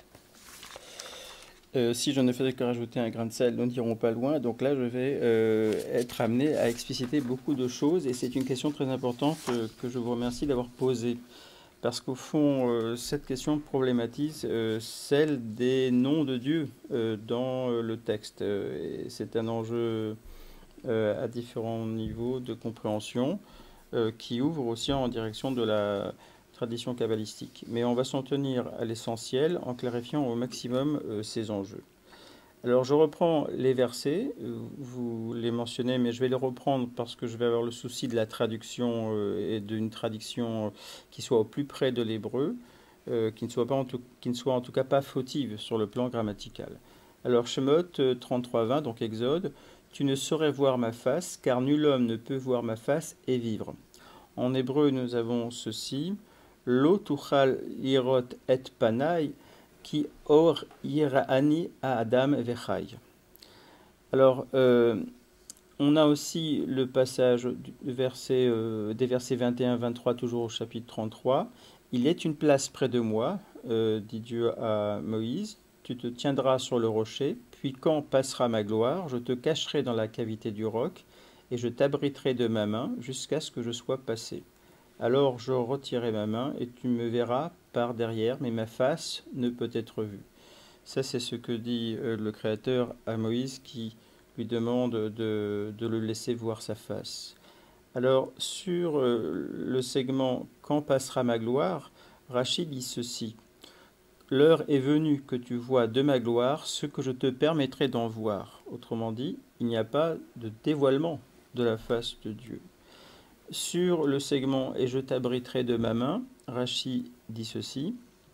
Euh, si je ne faisais que rajouter un grain de sel, nous n'irons pas loin. Donc là, je vais euh, être amené à expliciter beaucoup de choses. Et c'est une question très importante euh, que je vous remercie d'avoir posée. Parce qu'au fond, euh, cette question problématise euh, celle des noms de Dieu euh, dans euh, le texte. Euh, et c'est un enjeu euh, à différents niveaux de compréhension euh, qui ouvre aussi en direction de la tradition kabbalistique. Mais on va s'en tenir à l'essentiel en clarifiant au maximum euh, ces enjeux. Alors je reprends les versets, vous les mentionnez, mais je vais les reprendre parce que je vais avoir le souci de la traduction euh, et d'une traduction euh, qui soit au plus près de l'hébreu, euh, qui ne soit pas en tout, qui ne soit en tout cas pas fautive sur le plan grammatical. Alors Shemot euh, trente-trois vingt, donc Exode, tu ne saurais voir ma face, car nul homme ne peut voir ma face et vivre. En hébreu, nous avons ceci. Lo tuchal lirot et panai ki or yira'ani à Adam vechai. Alors, euh, on a aussi le passage du verset, euh, des versets vingt et un vingt-trois, toujours au chapitre trente-trois. Il est une place près de moi, euh, dit Dieu à Moïse. Tu te tiendras sur le rocher, puis quand passera ma gloire, je te cacherai dans la cavité du roc, et je t'abriterai de ma main jusqu'à ce que je sois passé. Alors je retirerai ma main et tu me verras par derrière, mais ma face ne peut être vue. Ça, c'est ce que dit euh, le Créateur à Moïse qui lui demande de, de le laisser voir sa face. Alors, sur euh, le segment « Quand passera ma gloire », Rachid dit ceci. « L'heure est venue que tu vois de ma gloire ce que je te permettrai d'en voir. » Autrement dit, il n'y a pas de dévoilement de la face de Dieu. Sur le segment « Et je t'abriterai de ma main », Rachi dit ceci.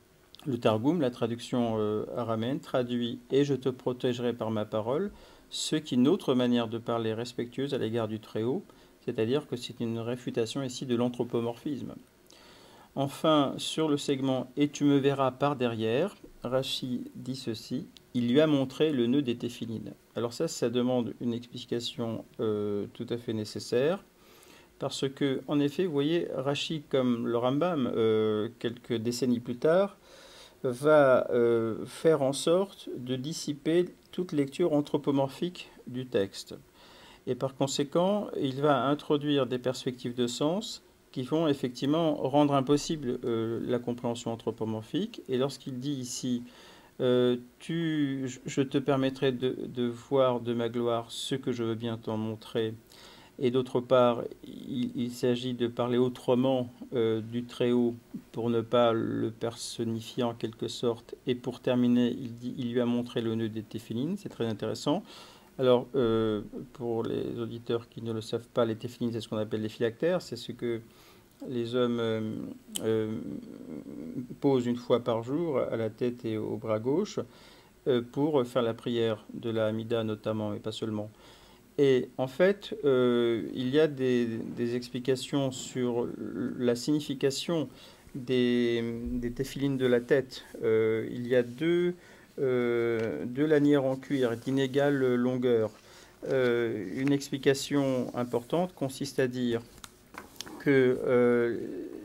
Le Targum, la traduction euh, araméenne, traduit « Et je te protégerai par ma parole », ce qui est une autre manière de parler respectueuse à l'égard du Très-Haut, c'est-à-dire que c'est une réfutation ici de l'anthropomorphisme. Enfin, sur le segment « Et tu me verras par derrière », Rachi dit ceci, « Il lui a montré le nœud des téphilines ». Alors ça, ça demande une explication euh, tout à fait nécessaire, parce que, en effet, vous voyez, Rachi, comme le Rambam, euh, quelques décennies plus tard, va euh, faire en sorte de dissiper toute lecture anthropomorphique du texte. Et par conséquent, il va introduire des perspectives de sens qui vont effectivement rendre impossible euh, la compréhension anthropomorphique. Et lorsqu'il dit ici euh, tu, je te permettrai de, de voir de ma gloire ce que je veux bien t'en montrer, et d'autre part, il, il s'agit de parler autrement euh, du Très-Haut pour ne pas le personnifier en quelque sorte. Et pour terminer, il, dit, il lui a montré le nœud des téphilines, c'est très intéressant. Alors, euh, pour les auditeurs qui ne le savent pas, les téphilines, c'est ce qu'on appelle les phylactères, c'est ce que les hommes euh, euh, posent une fois par jour à la tête et au bras gauche euh, pour faire la prière de la Hamida notamment, mais pas seulement. Et en fait, euh, il y a des, des explications sur la signification des, des téphilines de la tête. Euh, il y a deux, euh, deux lanières en cuir d'inégale longueur. Euh, une explication importante consiste à dire que euh,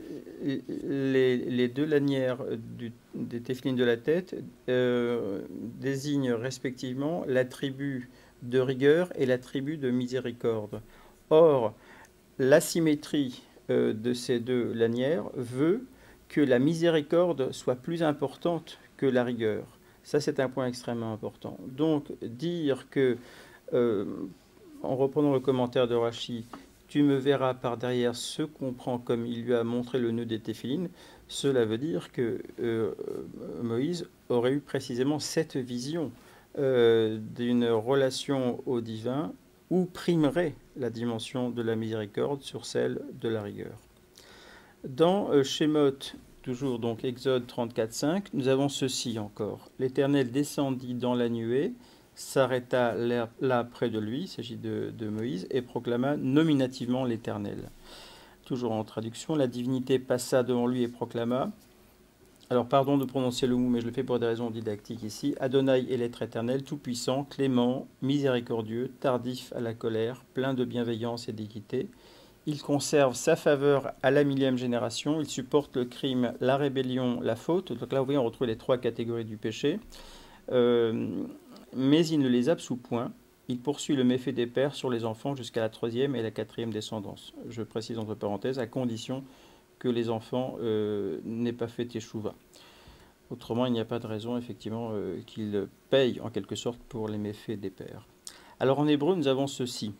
les, les deux lanières du, des téphilines de la tête euh, désignent respectivement l'attribut de rigueur et l'attribut de miséricorde. Or, l'asymétrie euh, de ces deux lanières veut que la miséricorde soit plus importante que la rigueur. Ça, c'est un point extrêmement important. Donc, dire que, euh, en reprenant le commentaire de Rachi, tu me verras par derrière se comprend comme il lui a montré le nœud des téphilines, cela veut dire que euh, Moïse aurait eu précisément cette vision Euh, d'une relation au divin où primerait la dimension de la miséricorde sur celle de la rigueur. Dans euh, Shemot, toujours donc Exode trente-quatre cinq, nous avons ceci encore. L'Éternel descendit dans la nuée, s'arrêta là près de lui, il s'agit de, de Moïse, et proclama nominativement l'Éternel. Toujours en traduction, la divinité passa devant lui et proclama. Alors, pardon de prononcer le mot, mais je le fais pour des raisons didactiques ici. Adonai est l'être éternel, tout-puissant, clément, miséricordieux, tardif à la colère, plein de bienveillance et d'équité. Il conserve sa faveur à la millième génération. Il supporte le crime, la rébellion, la faute. Donc là, vous voyez, on retrouve les trois catégories du péché. Euh, mais il ne les absout point. Il poursuit le méfait des pères sur les enfants jusqu'à la troisième et la quatrième descendance. Je précise entre parenthèses, à condition que les enfants euh, n'aient pas fait teshuva. Autrement, il n'y a pas de raison, effectivement, euh, qu'ils payent, en quelque sorte, pour les méfaits des pères. Alors, en hébreu, nous avons ceci.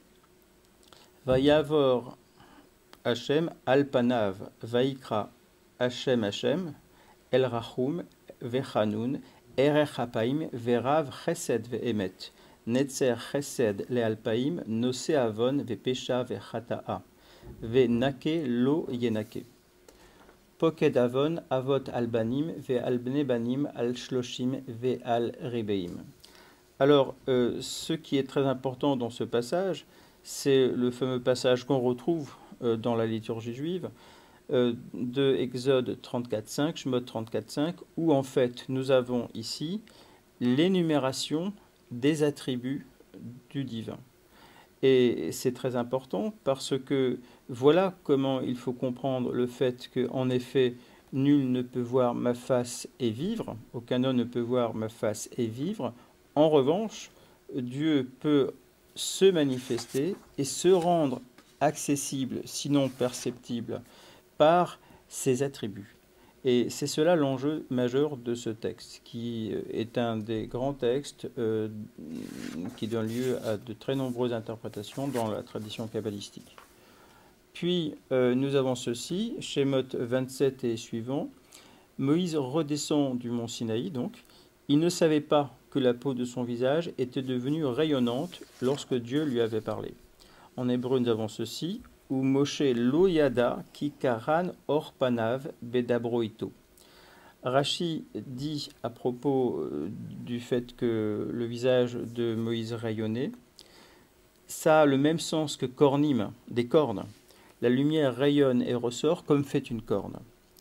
Vayavor Hashem al-panav, vaikra Hashem Hashem, el rachum vechanun, erech hapaim, verav chesed ve'emet, netzer chesed le'alpaim, nose avon ve'pesha ve'chata'a, ve'nake lo yenake. Poked avon avot albanim ve albne banim al shloshim ve al ribeim. Alors, euh, ce qui est très important dans ce passage, c'est le fameux passage qu'on retrouve euh, dans la liturgie juive euh, de Exode trente-quatre cinq, Shemot trente-quatre cinq, où en fait nous avons ici l'énumération des attributs du divin. Et c'est très important parce que voilà comment il faut comprendre le fait qu'en effet, nul ne peut voir ma face et vivre, aucun homme ne peut voir ma face et vivre. En revanche, Dieu peut se manifester et se rendre accessible, sinon perceptible, par ses attributs. Et c'est cela l'enjeu majeur de ce texte, qui est un des grands textes euh, qui donne lieu à de très nombreuses interprétations dans la tradition kabbalistique. Puis euh, nous avons ceci, Shemot vingt-sept et suivant. Moïse redescend du mont Sinaï, donc. Il ne savait pas que la peau de son visage était devenue rayonnante lorsque Dieu lui avait parlé. En hébreu, nous avons ceci. Ou Moshe lo yada ki karan or panav bedabroito. Rachi dit à propos euh, du fait que le visage de Moïse rayonnait, ça a le même sens que cornim, des cornes. La lumière rayonne et ressort comme fait une corne.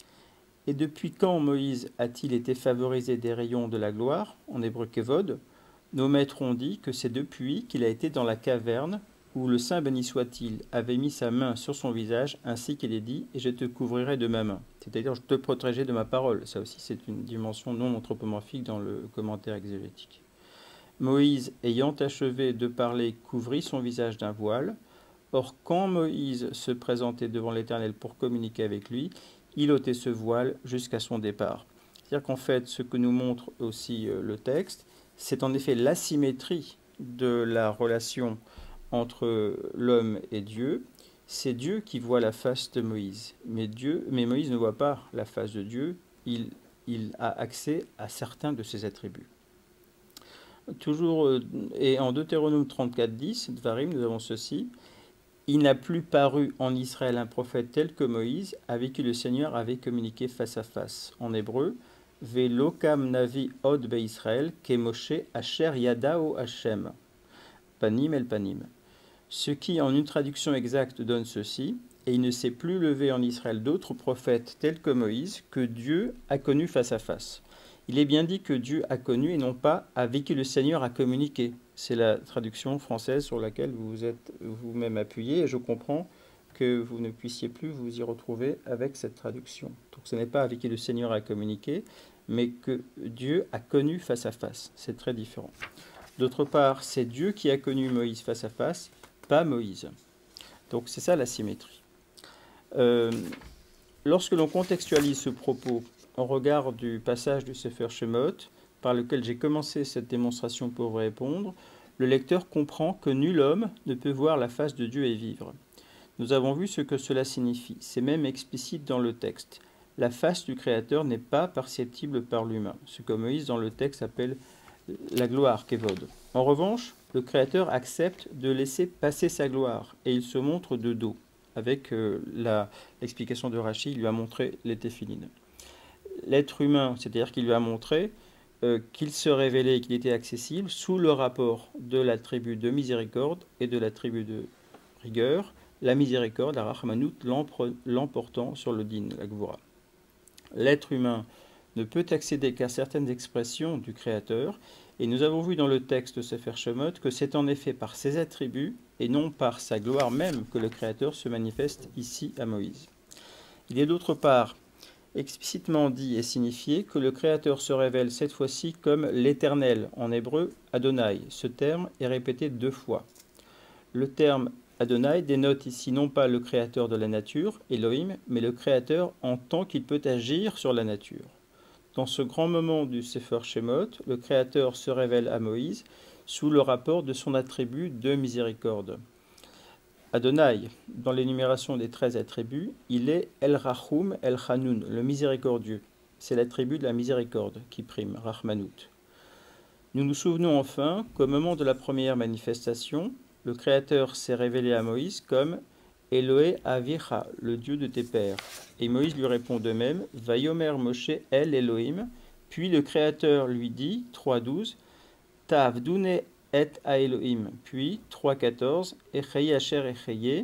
Et depuis quand Moïse a-t-il été favorisé des rayons de la gloire, en hébreu kevod? Nos maîtres ont dit que c'est depuis qu'il a été dans la caverne où le Saint béni soit-il avait mis sa main sur son visage, ainsi qu'il est dit, et je te couvrirai de ma main. C'est-à-dire, je te protégerai de ma parole. Ça aussi, c'est une dimension non anthropomorphique dans le commentaire exégétique. Moïse, ayant achevé de parler, couvrit son visage d'un voile. Or, quand Moïse se présentait devant l'Éternel pour communiquer avec lui, il ôtait ce voile jusqu'à son départ. C'est-à-dire qu'en fait, ce que nous montre aussi euh, le texte, c'est en effet l'asymétrie de la relation entre l'homme et Dieu. C'est Dieu qui voit la face de Moïse. Mais, Dieu, mais Moïse ne voit pas la face de Dieu. Il, il a accès à certains de ses attributs. Toujours, et en Deutéronome trente-quatre, dix, Dvarim, nous avons ceci. Il n'a plus paru en Israël un prophète tel que Moïse, avec qui le Seigneur avait communiqué face à face. En hébreu, Velokam navi od be'Israël, kemoshe asher yadao Hashem. Panim el panim. Ce qui, en une traduction exacte, donne ceci. Et il ne s'est plus levé en Israël d'autres prophètes tels que Moïse, que Dieu a connu face à face. Il est bien dit que Dieu a connu et non pas avec qui le Seigneur a communiqué. C'est la traduction française sur laquelle vous vous êtes vous-même appuyé et je comprends que vous ne puissiez plus vous y retrouver avec cette traduction. Donc ce n'est pas avec qui le Seigneur a communiqué, mais que Dieu a connu face à face. C'est très différent. D'autre part, c'est Dieu qui a connu Moïse face à face, pas Moïse. Donc c'est ça la symétrie. Euh, lorsque l'on contextualise ce propos en regard du passage du Sefer Shemot, par lequel j'ai commencé cette démonstration pour vous répondre, le lecteur comprend que nul homme ne peut voir la face de Dieu et vivre. Nous avons vu ce que cela signifie. C'est même explicite dans le texte. La face du Créateur n'est pas perceptible par l'humain, ce que Moïse dans le texte appelle la gloire, Kevod. En revanche, le Créateur accepte de laisser passer sa gloire et il se montre de dos. Avec euh, l'explication de Rachi, il lui a montré les téphilines. L'être humain, c'est-à-dire qu'il lui a montré euh, qu'il se révélait et qu'il était accessible sous le rapport de l'attribut de miséricorde et de l'attribut de rigueur, la miséricorde, la rachmanut, l'emportant sur le din, la gvura. L'être humain ne peut accéder qu'à certaines expressions du Créateur, et nous avons vu dans le texte Sefer Shemot que c'est en effet par ses attributs et non par sa gloire même que le Créateur se manifeste ici à Moïse. Il est d'autre part explicitement dit et signifié que le Créateur se révèle cette fois-ci comme l'Éternel, en hébreu Adonai. Ce terme est répété deux fois. Le terme Adonai dénote ici non pas le Créateur de la nature, Elohim, mais le Créateur en tant qu'il peut agir sur la nature. Dans ce grand moment du Sefer Shemot, le Créateur se révèle à Moïse sous le rapport de son attribut de miséricorde. Adonai, dans l'énumération des treize attributs, il est El Rachum El Hanoun, le miséricordieux. C'est l'attribut de la miséricorde qui prime, Rachmanut. Nous nous souvenons enfin qu'au moment de la première manifestation, le Créateur s'est révélé à Moïse comme Eloé Avicha, le Dieu de tes pères. Et Moïse lui répond de même, Vayomer Moshe El Elohim. Puis le Créateur lui dit, trois douze, Ta'avdune et à Elohim. Puis, trois quatorze, Echeye Asher Echeye,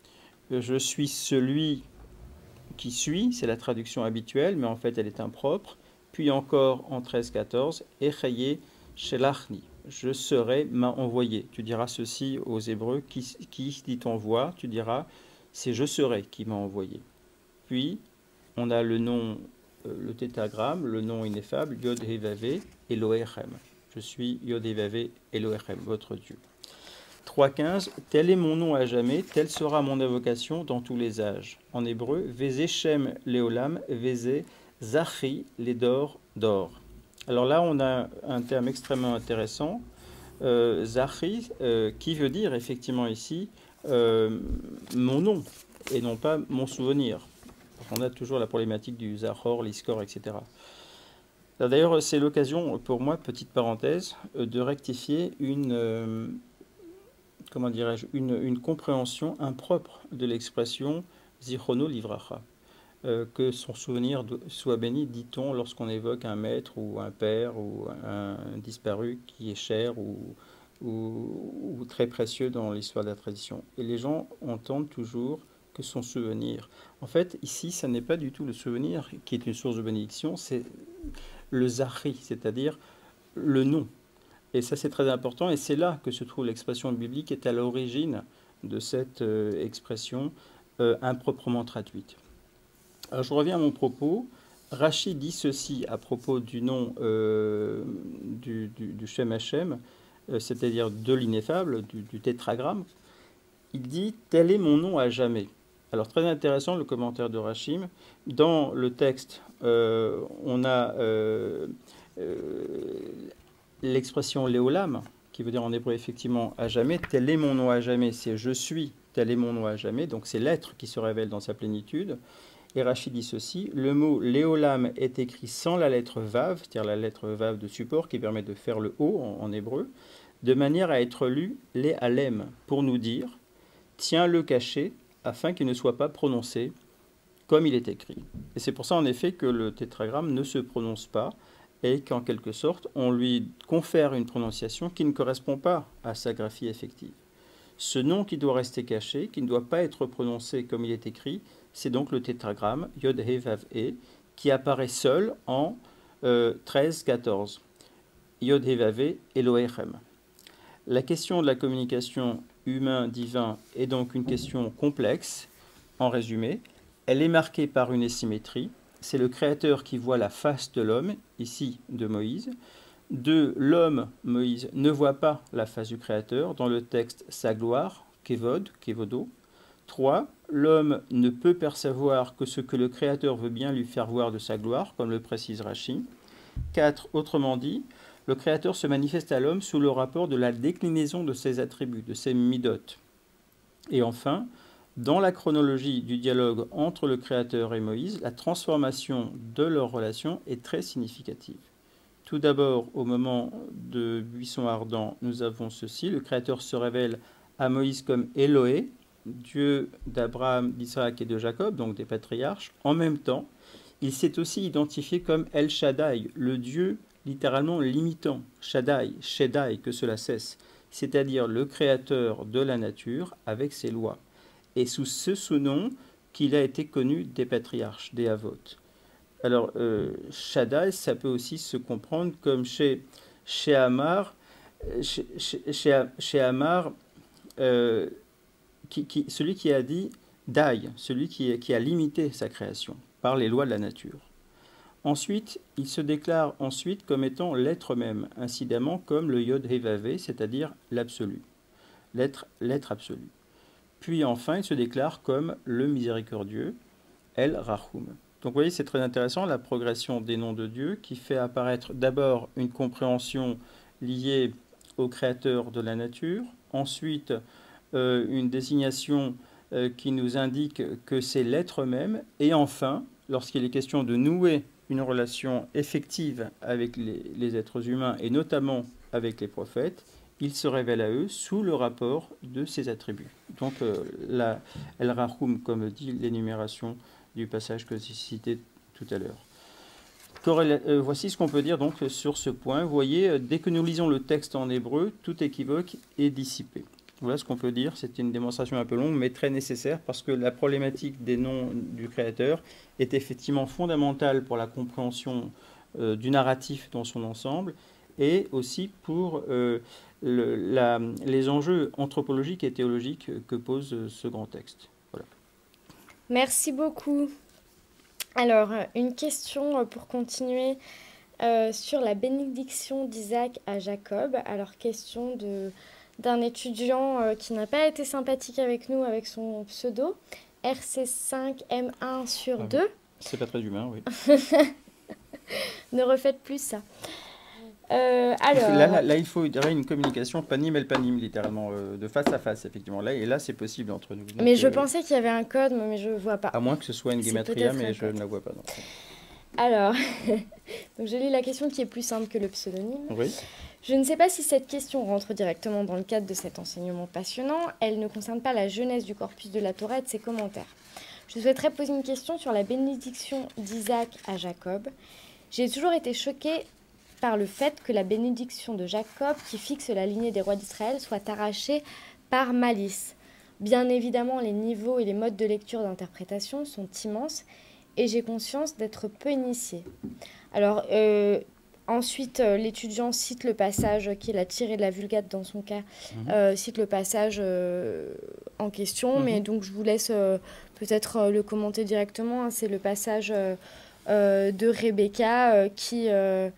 je suis celui qui suit, c'est la traduction habituelle, mais en fait elle est impropre. Puis encore en treize quatorze, Echeye Shelachni, je serai m'a envoyé. Tu diras ceci aux Hébreux, qui, qui dit envoie, tu diras c'est je serai qui m'a envoyé. Puis, on a le nom, euh, le tétragramme, le nom ineffable, Yod He Vavé, Elohechem. Je suis Yod He Vavé, Elohechem, votre Dieu. trois quinze, tel est mon nom à jamais, telle sera mon invocation dans tous les âges. En hébreu, Vézé Shem Léolam, Vézé Zachi, les d'or, d'or. Alors là, on a un terme extrêmement intéressant, euh, Zachi, euh, qui veut dire effectivement ici euh, mon nom, et non pas mon souvenir. On a toujours la problématique du Zahor, l'Iskor, et cetera. D'ailleurs, c'est l'occasion pour moi, petite parenthèse, de rectifier une, euh, comment dirais-je, une, une compréhension impropre de l'expression Zichrono Livracha. euh, que son souvenir soit béni, dit-on, lorsqu'on évoque un maître ou un père ou un disparu qui est cher ou, ou, ou très précieux dans l'histoire de la tradition. Et les gens entendent toujours que son souvenir. En fait, ici, ce n'est pas du tout le souvenir qui est une source de bénédiction, c'est le zahri, c'est-à-dire le nom. Et ça, c'est très important, et c'est là que se trouve l'expression biblique qui est à l'origine de cette euh, expression euh, improprement traduite. Alors, je reviens à mon propos. Rachi dit ceci à propos du nom euh, du, du, du Shem Hashem, euh, c'est-à-dire de l'ineffable, du, du tétragramme. Il dit « Tel est mon nom à jamais ». Alors, très intéressant le commentaire de Rachim. Dans le texte, euh, on a euh, euh, l'expression léolam, qui veut dire en hébreu effectivement à jamais. Tel est mon nom à jamais, c'est je suis, tel est mon nom à jamais. Donc, c'est l'être qui se révèle dans sa plénitude. Et Rachid dit ceci, le mot léolam est écrit sans la lettre vav, c'est-à-dire la lettre vav de support qui permet de faire le O en, en hébreu, de manière à être lu les alem, pour nous dire, tiens-le caché, afin qu'il ne soit pas prononcé comme il est écrit. Et c'est pour ça en effet que le tétragramme ne se prononce pas et qu'en quelque sorte on lui confère une prononciation qui ne correspond pas à sa graphie effective. Ce nom qui doit rester caché, qui ne doit pas être prononcé comme il est écrit, c'est donc le tétragramme Yod He Vav E qui apparaît seul en euh, treize quatorze. Yod He Vav E Elohechem. La question de la communication humain-divin est donc une question complexe. En résumé, elle est marquée par une asymétrie. C'est le Créateur qui voit la face de l'homme, ici de Moïse. Deux, l'homme, Moïse, ne voit pas la face du Créateur dans le texte sa gloire, Kevod, Kevodo. Trois, l'homme ne peut percevoir que ce que le Créateur veut bien lui faire voir de sa gloire, comme le précise Rachi. Quatre, autrement dit, le Créateur se manifeste à l'homme sous le rapport de la déclinaison de ses attributs, de ses midot. Et enfin, dans la chronologie du dialogue entre le Créateur et Moïse, la transformation de leur relation est très significative. Tout d'abord, au moment de Buisson Ardent, nous avons ceci. Le Créateur se révèle à Moïse comme Elohé, Dieu d'Abraham, d'Isaac et de Jacob, donc des patriarches. En même temps, il s'est aussi identifié comme El Shaddai, le Dieu littéralement limitant, Shaddai, Shaddai, que cela cesse, c'est-à-dire le Créateur de la nature avec ses lois. Et sous ce sous-nom qu'il a été connu des patriarches, des Havot. Alors, euh, Shaddai, ça peut aussi se comprendre comme chez, chez Amar, chez, chez, chez Amar euh, qui, qui, celui qui a dit Dai, celui qui, qui a limité sa création par les lois de la nature. Ensuite, il se déclare ensuite comme étant l'être même, incidemment comme le Yod He Vav E, c'est-à-dire l'absolu, l'être, l'être absolu. Puis enfin, il se déclare comme le miséricordieux, El Rahum. Donc vous voyez, c'est très intéressant, la progression des noms de Dieu qui fait apparaître d'abord une compréhension liée au Créateur de la nature, ensuite euh, une désignation euh, qui nous indique que c'est l'être même, et enfin, lorsqu'il est question de nouer une relation effective avec les, les êtres humains, et notamment avec les prophètes, il se révèle à eux sous le rapport de ses attributs. Donc euh, la El Rahum, comme dit l'énumération du passage que j'ai cité tout à l'heure. Euh, voici ce qu'on peut dire donc sur ce point. Vous voyez, dès que nous lisons le texte en hébreu, tout équivoque est dissipé. Voilà ce qu'on peut dire. C'est une démonstration un peu longue, mais très nécessaire, parce que la problématique des noms du Créateur est effectivement fondamentale pour la compréhension euh, du narratif dans son ensemble, et aussi pour euh, le, la, les enjeux anthropologiques et théologiques que pose ce grand texte. Voilà. Merci beaucoup. Alors, une question pour continuer euh, sur la bénédiction d'Isaac à Jacob. Alors, question de, d'un étudiant euh, qui n'a pas été sympathique avec nous avec son pseudo, R C cinq M un sur deux. Ah, c'est pas très humain, oui. Ne refaites plus ça. Euh, alors... là, là, là, il faut une communication panim el panim, littéralement, euh, de face à face, effectivement. Là, et là, c'est possible entre nous. Donc, mais je euh, pensais qu'il y avait un code, mais je ne vois pas. À moins que ce soit une gematria, mais je ne la vois pas. Non. Alors, donc je lis la question qui est plus simple que le pseudonyme. Oui. Je ne sais pas si cette question rentre directement dans le cadre de cet enseignement passionnant. Elle ne concerne pas la jeunesse du corpus de la Torah et de ses commentaires. Je souhaiterais poser une question sur la bénédiction d'Isaac à Jacob. J'ai toujours été choquée par le fait que la bénédiction de Jacob, qui fixe la lignée des rois d'Israël, soit arrachée par malice. Bien évidemment, les niveaux et les modes de lecture d'interprétation sont immenses et j'ai conscience d'être peu initiée. Alors, euh, ensuite, euh, l'étudiant cite le passage qu'il a tiré de la Vulgate dans son cas, mmh. euh, cite le passage euh, en question, mmh. mais donc je vous laisse euh, peut-être euh, le commenter directement. Hein. C'est le passage euh, euh, de Rebecca euh, qui... Euh,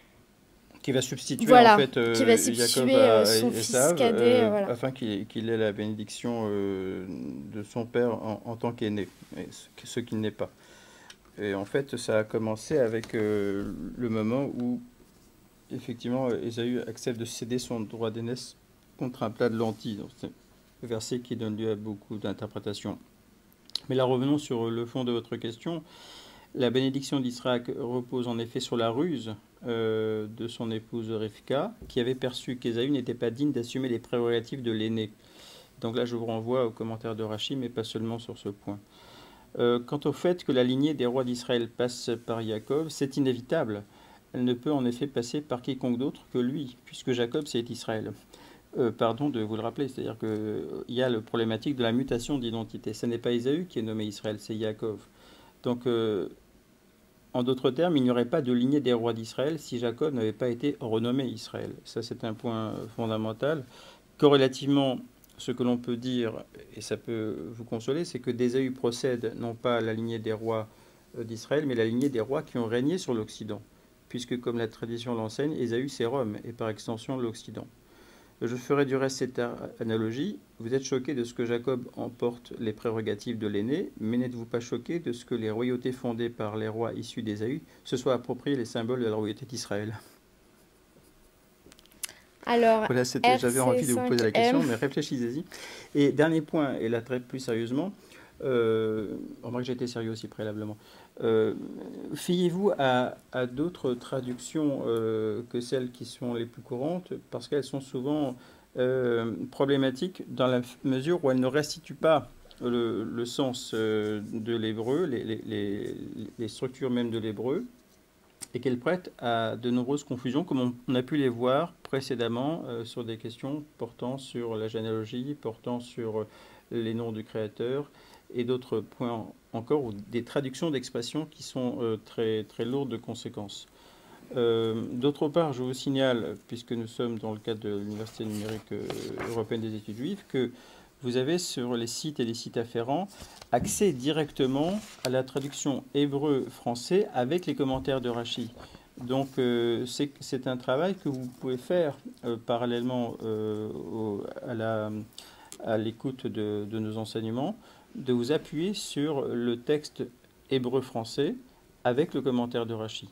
qui va substituer voilà, en fait euh, qui va substituer Jacob à son Esav, fils cadet, euh, voilà. afin qu'il qu'il ait la bénédiction euh, de son père en, en tant qu'aîné, ce, ce qui n'est pas. Et en fait, ça a commencé avec euh, le moment où, effectivement, Ésaü accepte de céder son droit d'aînesse contre un plat de lentilles. C'est le verset qui donne lieu à beaucoup d'interprétations. Mais là, revenons sur le fond de votre question. La bénédiction d'Isaac repose en effet sur la ruse euh, de son épouse Rivka, qui avait perçu qu'Ésaü n'était pas digne d'assumer les prérogatives de l'aîné. Donc là, je vous renvoie au commentaire de Rachi, mais pas seulement sur ce point. Euh, quant au fait que la lignée des rois d'Israël passe par Jacob, c'est inévitable. Elle ne peut en effet passer par quiconque d'autre que lui, puisque Jacob, c'est Israël. Euh, pardon de vous le rappeler, c'est-à-dire qu'il euh, y a la problématique de la mutation d'identité. Ce n'est pas Ésaü qui est nommé Israël, c'est Jacob. Donc, euh, en d'autres termes, il n'y aurait pas de lignée des rois d'Israël si Jacob n'avait pas été renommé Israël. Ça, c'est un point fondamental. Corrélativement, ce que l'on peut dire, et ça peut vous consoler, c'est que d'Ésaü procède non pas la lignée des rois d'Israël, mais la lignée des rois qui ont régné sur l'Occident. Puisque, comme la tradition l'enseigne, Ésaü, c'est Rome, et par extension l'Occident. Je ferai du reste cette analogie. Vous êtes choqué de ce que Jacob emporte les prérogatives de l'aîné, mais n'êtes-vous pas choqué de ce que les royautés fondées par les rois issus d'Ésaü se soient appropriés les symboles de la royauté d'Israël? Alors, voilà, j'avais envie de vous poser la question, mais réfléchissez-y. Et dernier point, et là très plus sérieusement, euh, remarque que j'ai été sérieux aussi préalablement. Euh, Fiez-vous à, à d'autres traductions euh, que celles qui sont les plus courantes, parce qu'elles sont souvent euh, problématiques dans la mesure où elles ne restituent pas le, le sens euh, de l'hébreu, les, les, les, les structures même de l'hébreu, et qu'elles prêtent à de nombreuses confusions, comme on, on a pu les voir précédemment euh, sur des questions portant sur la généalogie, portant sur les noms du Créateur, et d'autres points encore, ou des traductions d'expressions qui sont euh, très, très lourdes de conséquences. Euh, D'autre part, je vous signale, puisque nous sommes dans le cadre de l'Université numérique euh, européenne des études juives, que vous avez sur les sites et les sites afférents accès directement à la traduction hébreu-français avec les commentaires de Rachi. Donc euh, c'est un travail que vous pouvez faire euh, parallèlement euh, au, à la à l'écoute de, de nos enseignements, de vous appuyer sur le texte hébreu-français avec le commentaire de Rachi.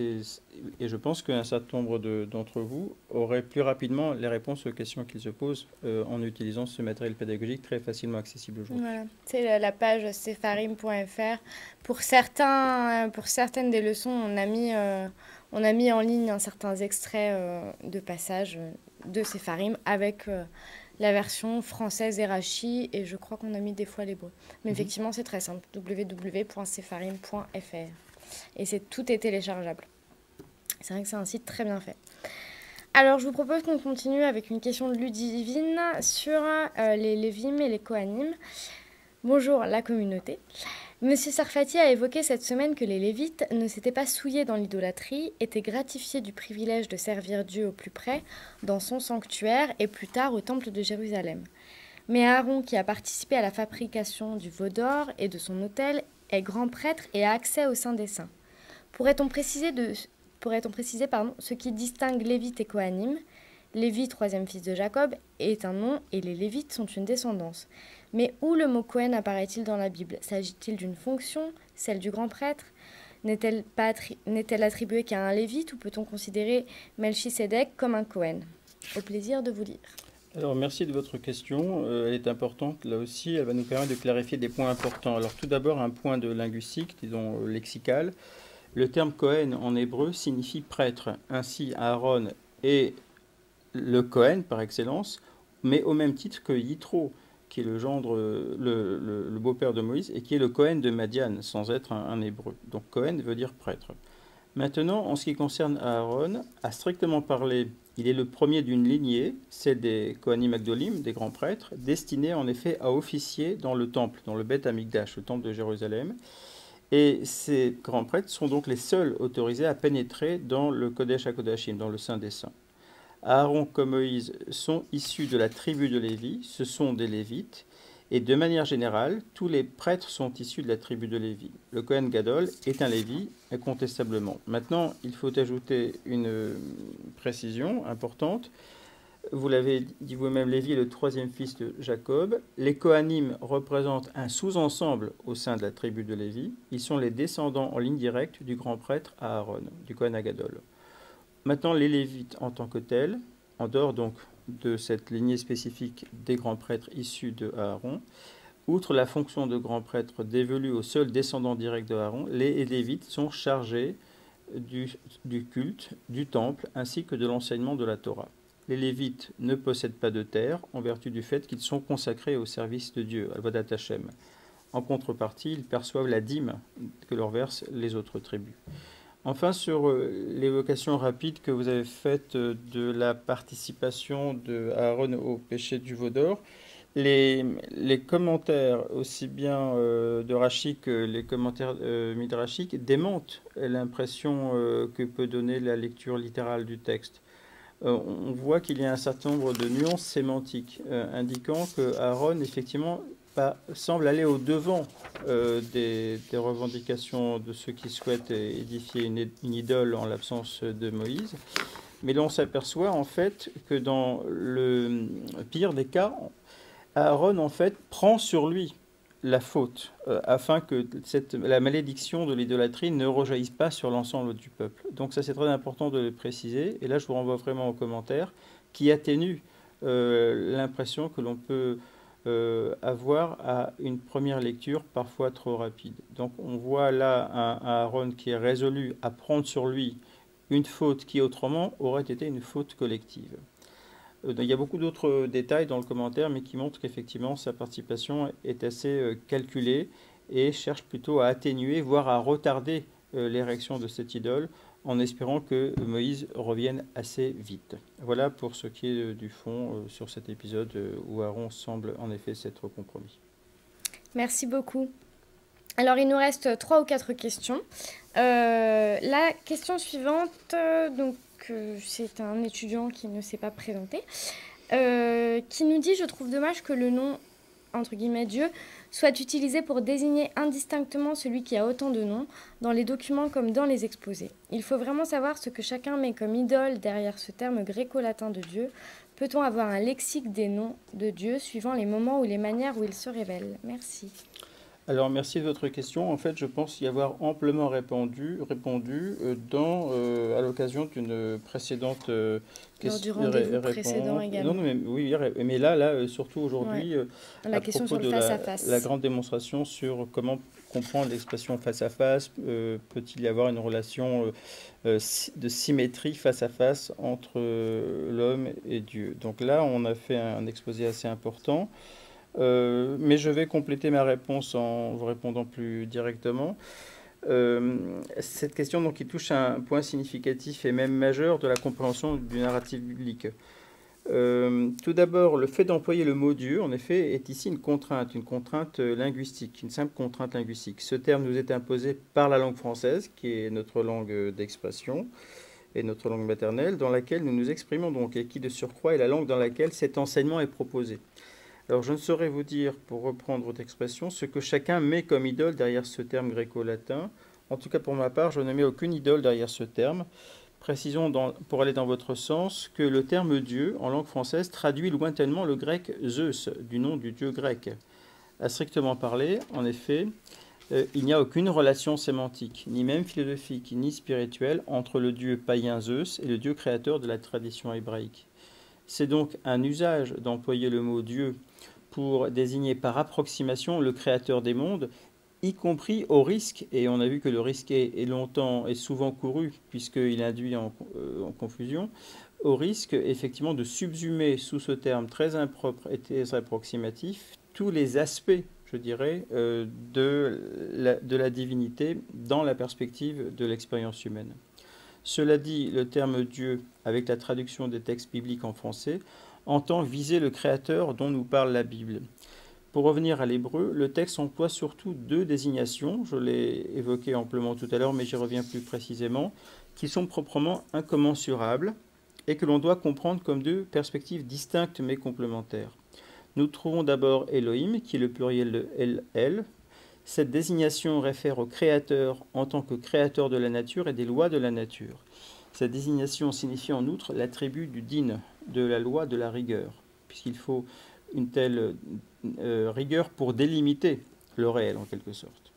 Et je pense qu'un certain nombre d'entre vous auraient plus rapidement les réponses aux questions qu'ils se posent euh, en utilisant ce matériel pédagogique très facilement accessible aujourd'hui. Voilà. C'est la page sepharim point F R. Pour, certains, pour certaines des leçons, on a mis, euh, on a mis en ligne un certains extraits euh, de passages de Sepharim avec... Euh, la version française et Rachi, et je crois qu'on a mis des fois l'hébreu. Mais mmh. effectivement, c'est très simple, w w w point sepharim point F R. Et c'est tout est téléchargeable. C'est vrai que c'est un site très bien fait. Alors, je vous propose qu'on continue avec une question de Ludivine sur euh, les Lévim et les Kohanim. Bonjour, la communauté. Monsieur Sarfati a évoqué cette semaine que les Lévites ne s'étaient pas souillés dans l'idolâtrie, étaient gratifiés du privilège de servir Dieu au plus près dans son sanctuaire et plus tard au temple de Jérusalem. Mais Aaron, qui a participé à la fabrication du veau d'or et de son autel, est grand prêtre et a accès au Saint des Saints. Pourrait-on préciser, de, pourrait-on préciser pardon, ce qui distingue Lévite et Kohanim? Lévi, troisième fils de Jacob, est un nom et les Lévites sont une descendance. Mais où le mot Cohen apparaît-il dans la Bible? S'agit-il d'une fonction, celle du grand prêtre? N'est-elle pas attri- n'est-elle attribuée qu'à un Lévite ou peut-on considérer Melchisédek comme un Cohen? Au plaisir de vous lire. Alors, merci de votre question. Euh, elle est importante, là aussi. Elle va nous permettre de clarifier des points importants. Alors, tout d'abord, un point de linguistique, disons euh, lexical. Le terme Cohen en hébreu signifie prêtre. Ainsi, Aaron est le Cohen par excellence, mais au même titre que Yitro, qui est le gendre, le, le- le beau-père de Moïse, et qui est le Cohen de Madian, sans être un, un hébreu. Donc Cohen veut dire prêtre. Maintenant, en ce qui concerne Aaron, à strictement parler, il est le premier d'une lignée, celle des Kohanim Agdolim, des grands prêtres, destinés en effet à officier dans le temple, dans le Beth Amikdash, le temple de Jérusalem. Et ces grands prêtres sont donc les seuls autorisés à pénétrer dans le Kodesh HaKodashim, dans le Saint des Saints. Aaron comme Moïse sont issus de la tribu de Lévi, ce sont des Lévites, et de manière générale, tous les prêtres sont issus de la tribu de Lévi. Le Kohen Gadol est un Lévi, incontestablement. Maintenant, il faut ajouter une précision importante. Vous l'avez dit vous-même, Lévi est le troisième fils de Jacob. Les Kohanim représentent un sous-ensemble au sein de la tribu de Lévi. Ils sont les descendants en ligne directe du grand prêtre Aaron, du Kohen Gadol. Maintenant, les Lévites en tant que tels, en dehors donc de cette lignée spécifique des grands prêtres issus de Aaron, outre la fonction de grand prêtre dévolue aux seuls descendants directs de Aaron, les Lévites sont chargés du, du culte, du temple, ainsi que de l'enseignement de la Torah. Les Lévites ne possèdent pas de terre, en vertu du fait qu'ils sont consacrés au service de Dieu, Al-Vadat Hashem. En contrepartie, ils perçoivent la dîme que leur versent les autres tribus. Enfin, sur l'évocation rapide que vous avez faite de la participation de Aaron au péché du veau d'or, les, les commentaires, aussi bien euh, de Rashi que les commentaires euh, midrashiques, démentent l'impression euh, que peut donner la lecture littérale du texte. Euh, on voit qu'il y a un certain nombre de nuances sémantiques euh, indiquant que Aaron, effectivement, Pas, semble aller au-devant euh, des, des revendications de ceux qui souhaitent édifier une, une idole en l'absence de Moïse. Mais là, on s'aperçoit en fait que dans le pire des cas, Aaron en fait prend sur lui la faute euh, afin que cette, la malédiction de l'idolâtrie ne rejaillisse pas sur l'ensemble du peuple. Donc ça, c'est très important de le préciser. Et là, je vous renvoie vraiment aux commentaires qui atténuent euh, l'impression que l'on peut Euh, avoir à une première lecture parfois trop rapide. Donc on voit là un, un Aaron qui est résolu à prendre sur lui une faute qui autrement aurait été une faute collective. Euh, il y a beaucoup d'autres détails dans le commentaire, mais qui montrent qu'effectivement sa participation est assez euh, calculée et cherche plutôt à atténuer, voire à retarder euh, l'érection de cette idole, en espérant que Moïse revienne assez vite. Voilà pour ce qui est du fond euh, sur cet épisode euh, où Aaron semble en effet s'être compromis. Merci beaucoup. Alors, il nous reste trois ou quatre questions. Euh, la question suivante, euh, donc, euh, c'est un étudiant qui ne s'est pas présenté, euh, qui nous dit « Je trouve dommage que le nom, entre guillemets, Dieu, soit utilisé pour désigner indistinctement celui qui a autant de noms, dans les documents comme dans les exposés. Il faut vraiment savoir ce que chacun met comme idole derrière ce terme gréco-latin de Dieu. Peut-on avoir un lexique des noms de Dieu suivant les moments ou les manières où il se révèle? Merci. » Alors, merci de votre question. En fait, je pense y avoir amplement répondu, répondu euh, dans, euh, à l'occasion d'une précédente euh, question. Lors du rendez-vous précédent également. Non, mais, oui, mais là, là surtout aujourd'hui, ouais. euh, la à question propos sur le de face la, à face. la grande démonstration sur comment comprendre l'expression face à face. Euh, peut-il y avoir une relation euh, de symétrie face à face entre euh, l'homme et Dieu? Donc là, on a fait un, un exposé assez important. Euh, mais je vais compléter ma réponse en vous répondant plus directement. Euh, cette question donc, qui touche à un point significatif et même majeur de la compréhension du narratif biblique. Euh, tout d'abord, le fait d'employer le mot Dieu, en effet, est ici une contrainte, une contrainte linguistique, une simple contrainte linguistique. Ce terme nous est imposé par la langue française, qui est notre langue d'expression et notre langue maternelle, dans laquelle nous nous exprimons donc, et qui de surcroît est la langue dans laquelle cet enseignement est proposé. Alors, je ne saurais vous dire, pour reprendre votre expression, ce que chacun met comme idole derrière ce terme gréco-latin. En tout cas, pour ma part, je ne mets aucune idole derrière ce terme. Précisons, dans, pour aller dans votre sens, que le terme Dieu, en langue française, traduit lointainement le grec Zeus, du nom du dieu grec. À strictement parler, en effet, euh, il n'y a aucune relation sémantique, ni même philosophique, ni spirituelle, entre le dieu païen Zeus et le dieu créateur de la tradition hébraïque. C'est donc un usage d'employer le mot Dieu pour désigner par approximation le créateur des mondes, y compris au risque, et on a vu que le risque est, est longtemps et souvent couru puisqu'il induit en, euh, en confusion, au risque effectivement de subsumer sous ce terme très impropre et très approximatif tous les aspects, je dirais, euh, de, la, de la divinité dans la perspective de l'expérience humaine. Cela dit, le terme Dieu, avec la traduction des textes bibliques en français, entend viser le Créateur dont nous parle la Bible. Pour revenir à l'hébreu, le texte emploie surtout deux désignations, je l'ai évoqué amplement tout à l'heure, mais j'y reviens plus précisément, qui sont proprement incommensurables et que l'on doit comprendre comme deux perspectives distinctes mais complémentaires. Nous trouvons d'abord Elohim, qui est le pluriel de El-El. Cette désignation réfère au Créateur en tant que créateur de la nature et des lois de la nature. Cette désignation signifie en outre l'attribut du din, de la loi de la rigueur, puisqu'il faut une telle euh, rigueur pour délimiter le réel en quelque sorte.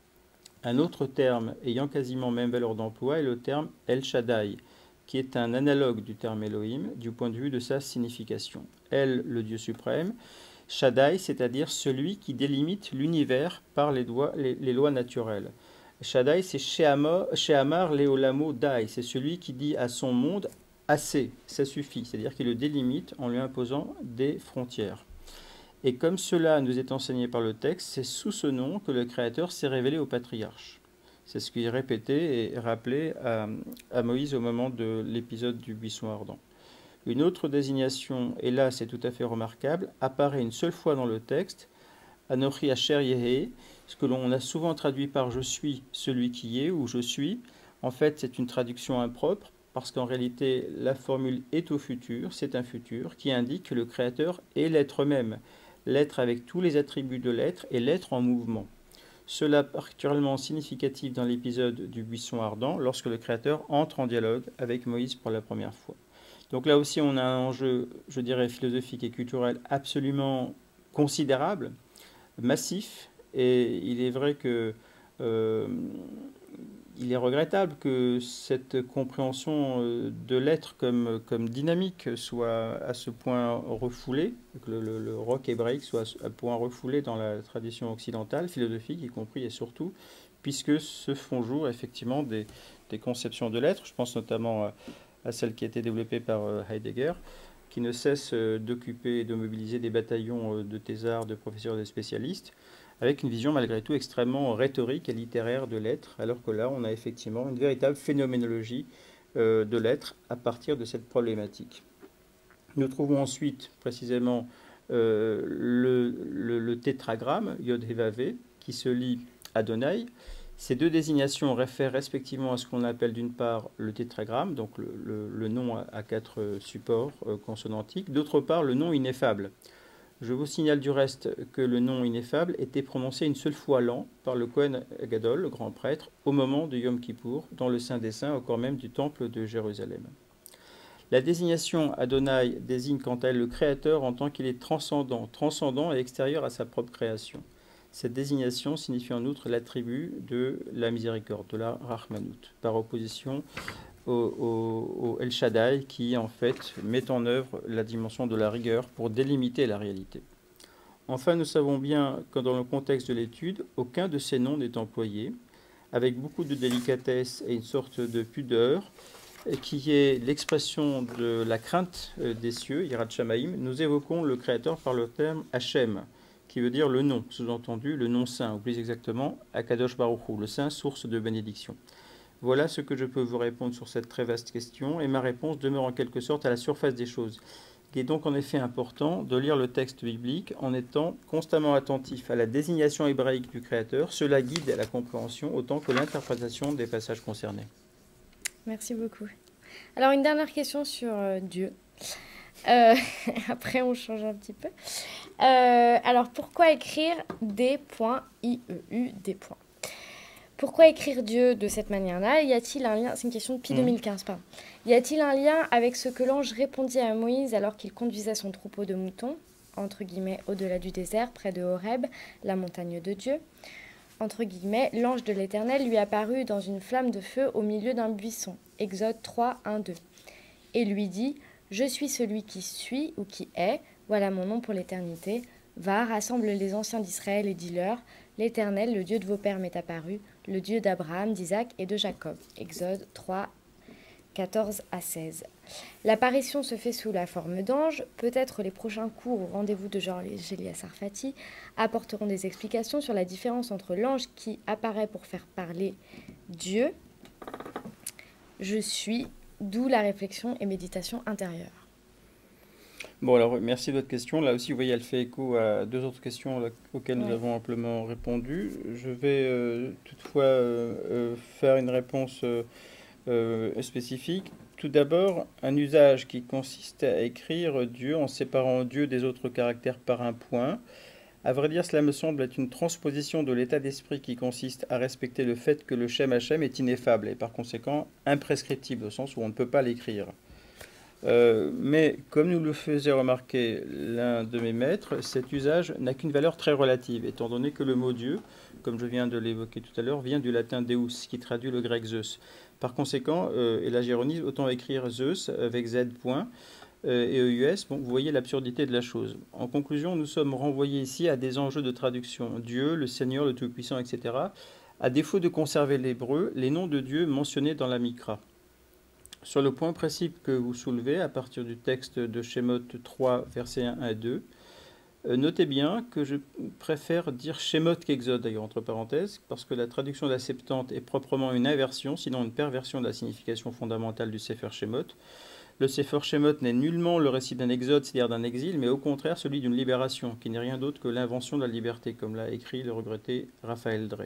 Un autre terme ayant quasiment même valeur d'emploi est le terme El Shaddai, qui est un analogue du terme Elohim du point de vue de sa signification. El, le Dieu suprême, Shaddai, c'est-à-dire celui qui délimite l'univers par les, doigts, les, les lois naturelles. Shaddai, c'est Shehamar Leolamo Dai, c'est celui qui dit à son monde assez, ça suffit, c'est-à-dire qu'il le délimite en lui imposant des frontières. Et comme cela nous est enseigné par le texte, c'est sous ce nom que le Créateur s'est révélé au patriarche. C'est ce qui est répété et rappelé à, à Moïse au moment de l'épisode du buisson ardent. Une autre désignation, et là c'est tout à fait remarquable, apparaît une seule fois dans le texte, Anochi Asher Yehe, ce que l'on a souvent traduit par « je suis celui qui est » ou « je suis ». En fait, c'est une traduction impropre, parce qu'en réalité, la formule est au futur, c'est un futur, qui indique que le Créateur est l'être même, l'être avec tous les attributs de l'être et l'être en mouvement. Cela particulièrement significatif dans l'épisode du buisson ardent, lorsque le Créateur entre en dialogue avec Moïse pour la première fois. Donc là aussi, on a un enjeu, je dirais, philosophique et culturel absolument considérable, massif, et il est vrai que euh, il est regrettable que cette compréhension de l'être comme, comme dynamique soit à ce point refoulée, que le, le, le roc hébraïque soit à ce point refoulé dans la tradition occidentale, philosophique y compris et surtout, puisque se font jour effectivement des, des conceptions de l'être. Je pense notamment à, à celle qui a été développée par Heidegger, qui ne cesse d'occuper et de mobiliser des bataillons de thésards, de professeurs et de spécialistes, avec une vision malgré tout extrêmement rhétorique et littéraire de l'être, alors que là, on a effectivement une véritable phénoménologie euh, de l'être à partir de cette problématique. Nous trouvons ensuite, précisément, euh, le, le, le tétragramme, Yod-Heh-Vav-Heh, qui se lit Adonai. Ces deux désignations réfèrent respectivement à ce qu'on appelle d'une part le tétragramme, donc le, le, le nom à, à quatre supports euh, consonantiques, d'autre part le nom ineffable. Je vous signale du reste que le nom ineffable était prononcé une seule fois l'an par le Kohen Gadol, le grand prêtre, au moment de Yom Kippour, dans le Saint des Saints, au corps même du temple de Jérusalem. La désignation Adonai désigne quant à elle le Créateur en tant qu'il est transcendant, transcendant et extérieur à sa propre création. Cette désignation signifie en outre l'attribut de la miséricorde, de la Rachmanout, par opposition Au, au, au El Shaddai qui en fait met en œuvre la dimension de la rigueur pour délimiter la réalité. Enfin, nous savons bien que dans le contexte de l'étude, aucun de ces noms n'est employé, avec beaucoup de délicatesse et une sorte de pudeur, qui est l'expression de la crainte des cieux, Yirat Shamaïm. Nous évoquons le Créateur par le terme Hachem, qui veut dire le nom, sous-entendu le nom saint, ou plus exactement Akadosh Baruch Hu, le saint, source de bénédiction. Voilà ce que je peux vous répondre sur cette très vaste question, et ma réponse demeure en quelque sorte à la surface des choses. Il est donc en effet important de lire le texte biblique en étant constamment attentif à la désignation hébraïque du Créateur. Cela guide la compréhension autant que l'interprétation des passages concernés. Merci beaucoup. Alors une dernière question sur euh, Dieu. Euh, après on change un petit peu. Euh, alors pourquoi écrire D.I E U D. Pourquoi écrire Dieu de cette manière-là? Y a-t-il un lien? C'est une question depuis mmh. deux mille quinze, pardon. Y a-t-il un lien avec ce que l'ange répondit à Moïse alors qu'il conduisait son troupeau de moutons, entre guillemets, au-delà du désert, près de Horeb, la montagne de Dieu? Entre guillemets, l'ange de l'Éternel lui apparut dans une flamme de feu au milieu d'un buisson. Exode trois, un, deux. Et lui dit, « Je suis celui qui suis ou qui est, voilà mon nom pour l'éternité. Va, rassemble les anciens d'Israël et dis-leur, l'Éternel, le Dieu de vos pères, m'est apparu, le Dieu d'Abraham, d'Isaac et de Jacob. » Exode trois, quatorze à seize. L'apparition se fait sous la forme d'ange. Peut-être les prochains cours au rendez-vous de Georges Elia Sarfati apporteront des explications sur la différence entre l'ange qui apparaît pour faire parler Dieu, je suis, d'où la réflexion et méditation intérieure. Bon, alors merci de votre question. Là aussi, vous voyez, elle fait écho à deux autres questions là, auxquelles nous Ouais. avons amplement répondu. Je vais euh, toutefois euh, euh, faire une réponse euh, euh, spécifique. Tout d'abord, un usage qui consiste à écrire Dieu en séparant Dieu des autres caractères par un point. À vrai dire, cela me semble être une transposition de l'état d'esprit qui consiste à respecter le fait que le Shem Hachem est ineffable et par conséquent imprescriptible, au sens où on ne peut pas l'écrire. Euh, mais comme nous le faisait remarquer l'un de mes maîtres, cet usage n'a qu'une valeur très relative, étant donné que le mot Dieu, comme je viens de l'évoquer tout à l'heure, vient du latin Deus, qui traduit le grec Zeus. Par conséquent, euh, et là j'ironise, autant écrire Zeus avec Z point euh, et E U S, bon, vous voyez l'absurdité de la chose. En conclusion, nous sommes renvoyés ici à des enjeux de traduction. Dieu, le Seigneur, le Tout-Puissant, et cetera. À défaut de conserver l'hébreu, les noms de Dieu mentionnés dans la Mikra. Sur le point principe que vous soulevez à partir du texte de Shemot trois, versets un à deux, euh, notez bien que je préfère dire Shemot qu'Exode, d'ailleurs, entre parenthèses, parce que la traduction de la Septante est proprement une inversion, sinon une perversion de la signification fondamentale du Sefer Shemot. Le Sefer Shemot n'est nullement le récit d'un exode, c'est-à-dire d'un exil, mais au contraire celui d'une libération, qui n'est rien d'autre que l'invention de la liberté, comme l'a écrit le regretté Raphaël Drey.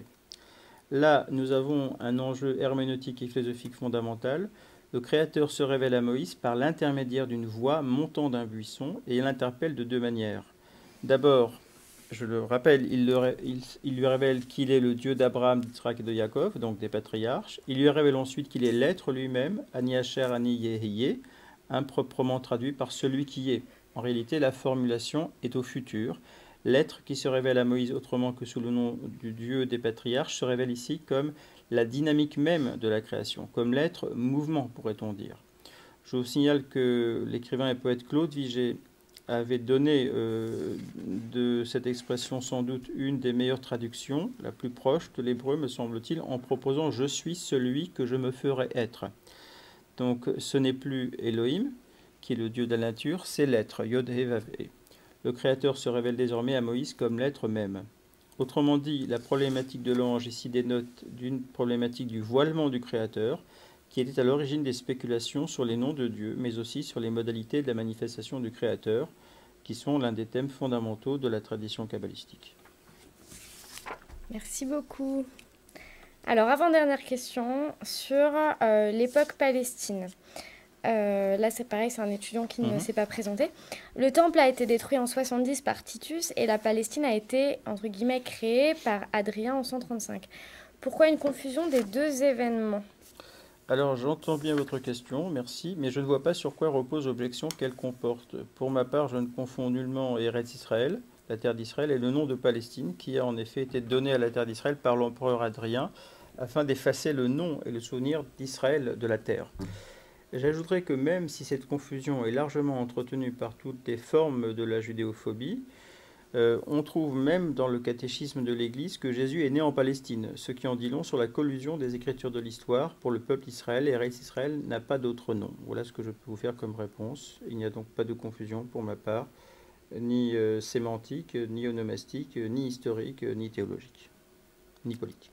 Là, nous avons un enjeu herméneutique et philosophique fondamental. Le Créateur se révèle à Moïse par l'intermédiaire d'une voix montant d'un buisson et il l'interpelle de deux manières. D'abord, je le rappelle, il, le, il, il lui révèle qu'il est le Dieu d'Abraham, d'Israël et de Jacob, donc des patriarches. Il lui révèle ensuite qu'il est l'être lui-même, Ani Asher, Ani Yehye, improprement traduit par celui qui est. En réalité, la formulation est au futur. L'être qui se révèle à Moïse autrement que sous le nom du Dieu des patriarches se révèle ici comme la dynamique même de la création, comme l'être mouvement, pourrait-on dire. Je vous signale que l'écrivain et poète Claude Vigée avait donné euh, de cette expression sans doute une des meilleures traductions, la plus proche de l'hébreu, me semble-t-il, en proposant « Je suis celui que je me ferai être ». Donc ce n'est plus Elohim, qui est le Dieu de la nature, c'est l'être, Yod-He-Vav-He. Le Créateur se révèle désormais à Moïse comme l'être même. Autrement dit, la problématique de l'ange ici dénote d'une problématique du voilement du Créateur, qui était à l'origine des spéculations sur les noms de Dieu, mais aussi sur les modalités de la manifestation du Créateur, qui sont l'un des thèmes fondamentaux de la tradition kabbalistique. Merci beaucoup. Alors, avant-dernière question sur euh, l'époque Palestine. Euh, là, c'est pareil, c'est un étudiant qui mmh. ne s'est pas présenté. Le temple a été détruit en soixante-dix par Titus et la Palestine a été, entre guillemets, créée par Adrien en cent trente-cinq. Pourquoi une confusion des deux événements ? Alors, j'entends bien votre question, merci, mais je ne vois pas sur quoi repose l'objection qu'elle comporte. Pour ma part, je ne confonds nullement Eretz Israël, la terre d'Israël, et le nom de Palestine, qui a en effet été donné à la terre d'Israël par l'empereur Adrien, afin d'effacer le nom et le souvenir d'Israël de la terre. J'ajouterai que même si cette confusion est largement entretenue par toutes les formes de la judéophobie, euh, on trouve même dans le catéchisme de l'Église que Jésus est né en Palestine, ce qui en dit long sur la collusion des écritures de l'histoire pour le peuple d'Israël, et Eretz Israël n'a pas d'autre nom. Voilà ce que je peux vous faire comme réponse. Il n'y a donc pas de confusion pour ma part, ni euh, sémantique, ni onomastique, ni historique, ni théologique, ni politique.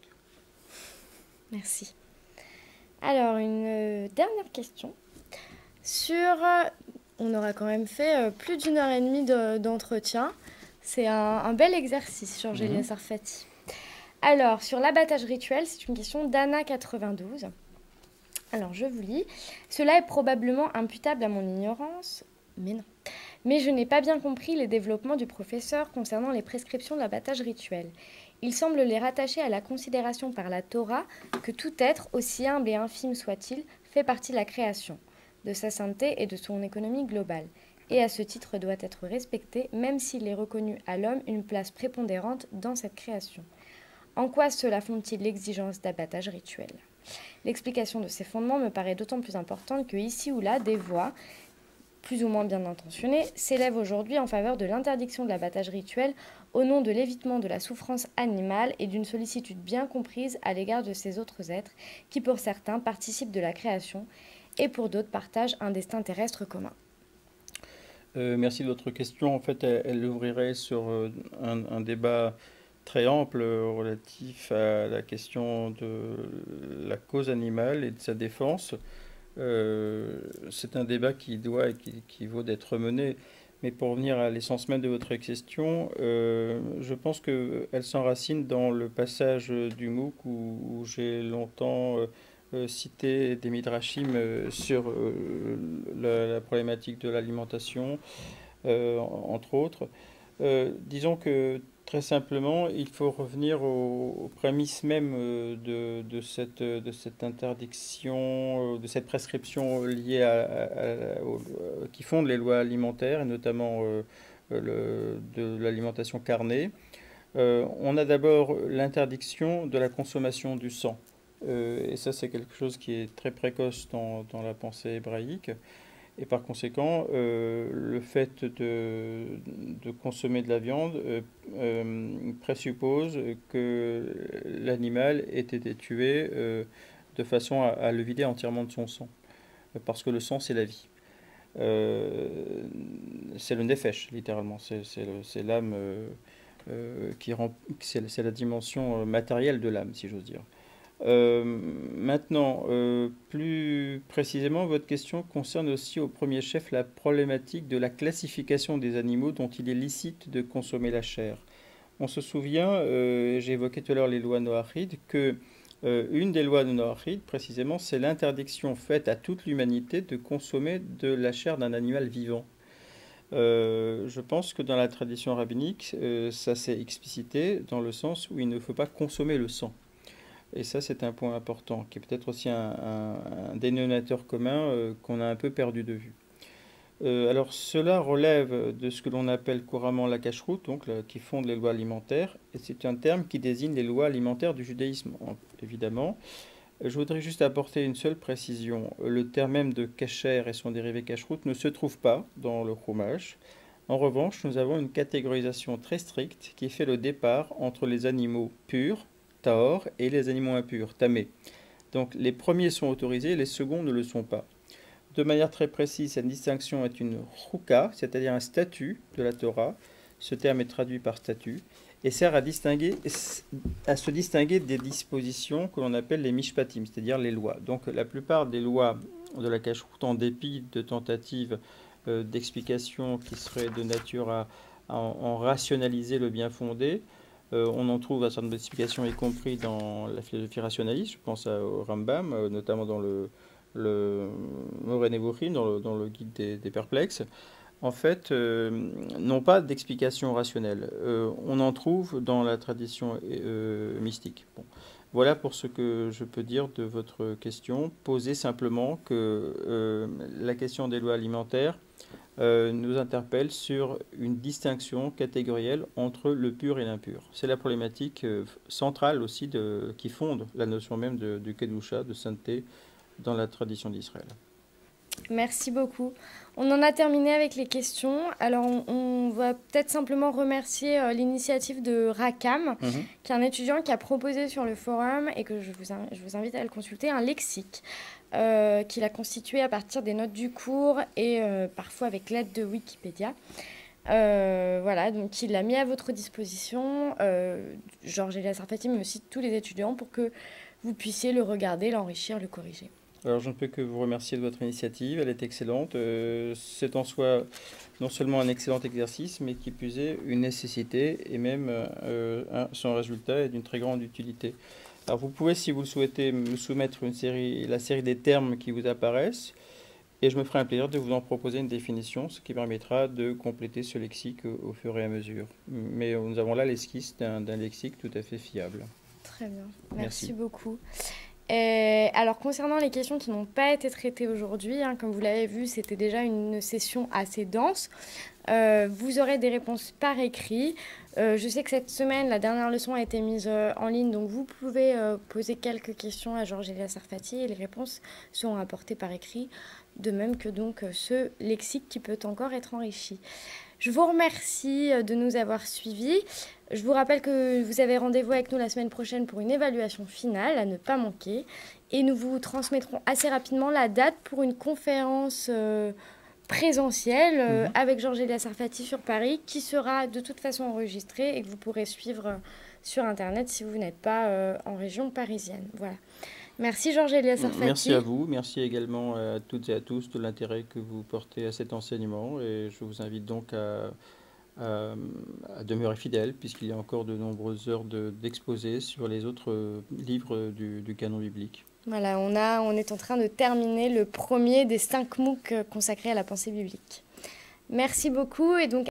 Merci. Alors, une euh, dernière question sur... Euh, on aura quand même fait euh, plus d'une heure et demie de, d'entretien. C'est un, un bel exercice, Georges Elia mmh. Sarfati. Alors, sur l'abattage rituel, c'est une question d'Anna quatre-vingt-douze. Alors, je vous lis. Cela est probablement imputable à mon ignorance, mais non. Mais je n'ai pas bien compris les développements du professeur concernant les prescriptions de l'abattage rituel. Il semble les rattacher à la considération par la Torah que tout être, aussi humble et infime soit-il, fait partie de la création, de sa sainteté et de son économie globale, et à ce titre doit être respecté, même s'il est reconnu à l'homme une place prépondérante dans cette création. En quoi cela fonde-t-il l'exigence d'abattage rituel ? L'explication de ces fondements me paraît d'autant plus importante que ici ou là, des voix, plus ou moins bien intentionnées, s'élèvent aujourd'hui en faveur de l'interdiction de l'abattage rituel au nom de l'évitement de la souffrance animale et d'une sollicitude bien comprise à l'égard de ces autres êtres qui, pour certains, participent de la création et pour d'autres partagent un destin terrestre commun. Euh, merci de votre question. En fait, elle, elle ouvrirait sur euh, un, un débat très ample euh, relatif à la question de la cause animale et de sa défense. Euh, c'est un débat qui doit et qui, qui vaut d'être mené. Mais pour revenir à l'essence même de votre question, euh, je pense qu'elle s'enracine dans le passage du MOOC où, où j'ai longtemps euh, euh, cité des midrashim euh, sur euh, la, la problématique de l'alimentation, euh, entre autres. Euh, disons que très simplement, il faut revenir aux, aux prémices même euh, de, de cette, de cette interdiction, euh, de cette prescription liée à, à- à- au- euh, qui fonde les lois alimentaires, et notamment euh, le- de l'alimentation carnée. Euh, on a d'abord l'interdiction de la consommation du sang. Euh, et ça, c'est quelque chose qui est très précoce dans, dans la pensée hébraïque. Et par conséquent, euh, le fait de, de consommer de la viande euh, euh, présuppose que l'animal ait été tué euh, de façon à, à le vider entièrement de son sang. Parce que le sang, c'est la vie. Euh, c'est le nefesh, littéralement. C'est c'est le- c'est l'âme euh, euh, qui rend. C'est c'est la dimension euh, matérielle de l'âme, si j'ose dire. Euh, maintenant, euh, plus précisément, votre question concerne aussi au premier chef la problématique de la classification des animaux dont il est licite de consommer la chair. On se souvient, euh, j'ai évoqué tout à l'heure les lois noachides, que euh, une des lois de noachides, précisément, c'est l'interdiction faite à toute l'humanité de consommer de la chair d'un animal vivant. Euh, je pense que dans la tradition rabbinique, euh, ça s'est explicité dans le sens où il ne faut pas consommer le sang. Et ça, c'est un point important, qui est peut-être aussi un, un- un dénominateur commun euh, qu'on a un peu perdu de vue. Euh, alors, cela relève de ce que l'on appelle couramment la cacheroute, donc la- qui fonde les lois alimentaires, et c'est un terme qui désigne les lois alimentaires du judaïsme, en- évidemment. Je voudrais juste apporter une seule précision. Le terme même de kasher et son dérivé cacheroute ne se trouve pas dans le Chumash. En revanche, nous avons une catégorisation très stricte qui fait le départ entre les animaux purs, tahor, et les animaux impurs, tamé. Donc les premiers sont autorisés, les seconds ne le sont pas. De manière très précise, cette distinction est une chouka, c'est-à-dire un statut de la Torah. Ce terme est traduit par statut et sert à distinguer, à se distinguer des dispositions que l'on appelle les mishpatim, c'est-à-dire les lois. Donc la plupart des lois de la cacheroute, en dépit de tentatives euh, d'explication qui seraient de nature à, à en, en rationaliser le bien fondé, euh, on en trouve un certain nombre d'explications, y compris dans la philosophie rationaliste. Je pense à, au Rambam, euh, notamment dans le le Moreh Nevuchim, dans le, dans le guide des, des perplexes, en fait, euh, n'ont pas d'explication rationnelle. Euh, on en trouve dans la tradition euh, mystique. Bon. Voilà pour ce que je peux dire de votre question. Posez simplement que euh, la question des lois alimentaires euh, nous interpelle sur une distinction catégorielle entre le pur et l'impur. C'est la problématique euh, centrale aussi de, qui fonde la notion même de, de Kedusha, de sainteté, dans la tradition d'Israël. Merci beaucoup. On en a terminé avec les questions. Alors, on, on va peut-être simplement remercier euh, l'initiative de Rakam, Mhm. qui est un étudiant qui a proposé sur le forum, et que je vous, in- je vous invite à le consulter, un lexique euh, qu'il a constitué à partir des notes du cours et euh, parfois avec l'aide de Wikipédia. Euh, voilà, donc il l'a mis à votre disposition, euh, Georges Elias Sarfati, mais aussi tous les étudiants, pour que vous puissiez le regarder, l'enrichir, le corriger. Alors, je ne peux que vous remercier de votre initiative, elle est excellente. Euh, c'est en soi non seulement un excellent exercice, mais qui plus est une nécessité, et même euh, un- son résultat est d'une très grande utilité. Alors, vous pouvez, si vous le souhaitez, me soumettre une série, la série des termes qui vous apparaissent, et je me ferai un plaisir de vous en proposer une définition, ce qui permettra de compléter ce lexique au, au fur et à mesure. Mais nous avons là l'esquisse d'un d'un lexique tout à fait fiable. Très bien, Merci. merci beaucoup. Et alors, concernant les questions qui n'ont pas été traitées aujourd'hui, hein, comme vous l'avez vu, c'était déjà une session assez dense. Euh, vous aurez des réponses par écrit. Euh, je sais que cette semaine, la dernière leçon a été mise euh, en ligne, donc vous pouvez euh, poser quelques questions à Georges Elias Sarfati et les réponses seront apportées par écrit. de même que donc ce lexique qui peut encore être enrichi. Je vous remercie de nous avoir suivis. Je vous rappelle que vous avez rendez-vous avec nous la semaine prochaine pour une évaluation finale à ne pas manquer. Et nous vous transmettrons assez rapidement la date pour une conférence euh, présentielle euh, mmh. avec Georgélia Sarfati sur Paris, qui sera de toute façon enregistrée et que vous pourrez suivre sur Internet si vous n'êtes pas euh, en région parisienne. Voilà. Merci Georgélia Sarfati. Merci à vous, merci également à toutes et à tous de l'intérêt que vous portez à cet enseignement et je vous invite donc à, à, à demeurer fidèle puisqu'il y a encore de nombreuses heures d'exposés de, sur les autres livres du, du canon biblique. Voilà, on, a, on est en train de terminer le premier des cinq MOOC consacrés à la pensée biblique. Merci beaucoup et donc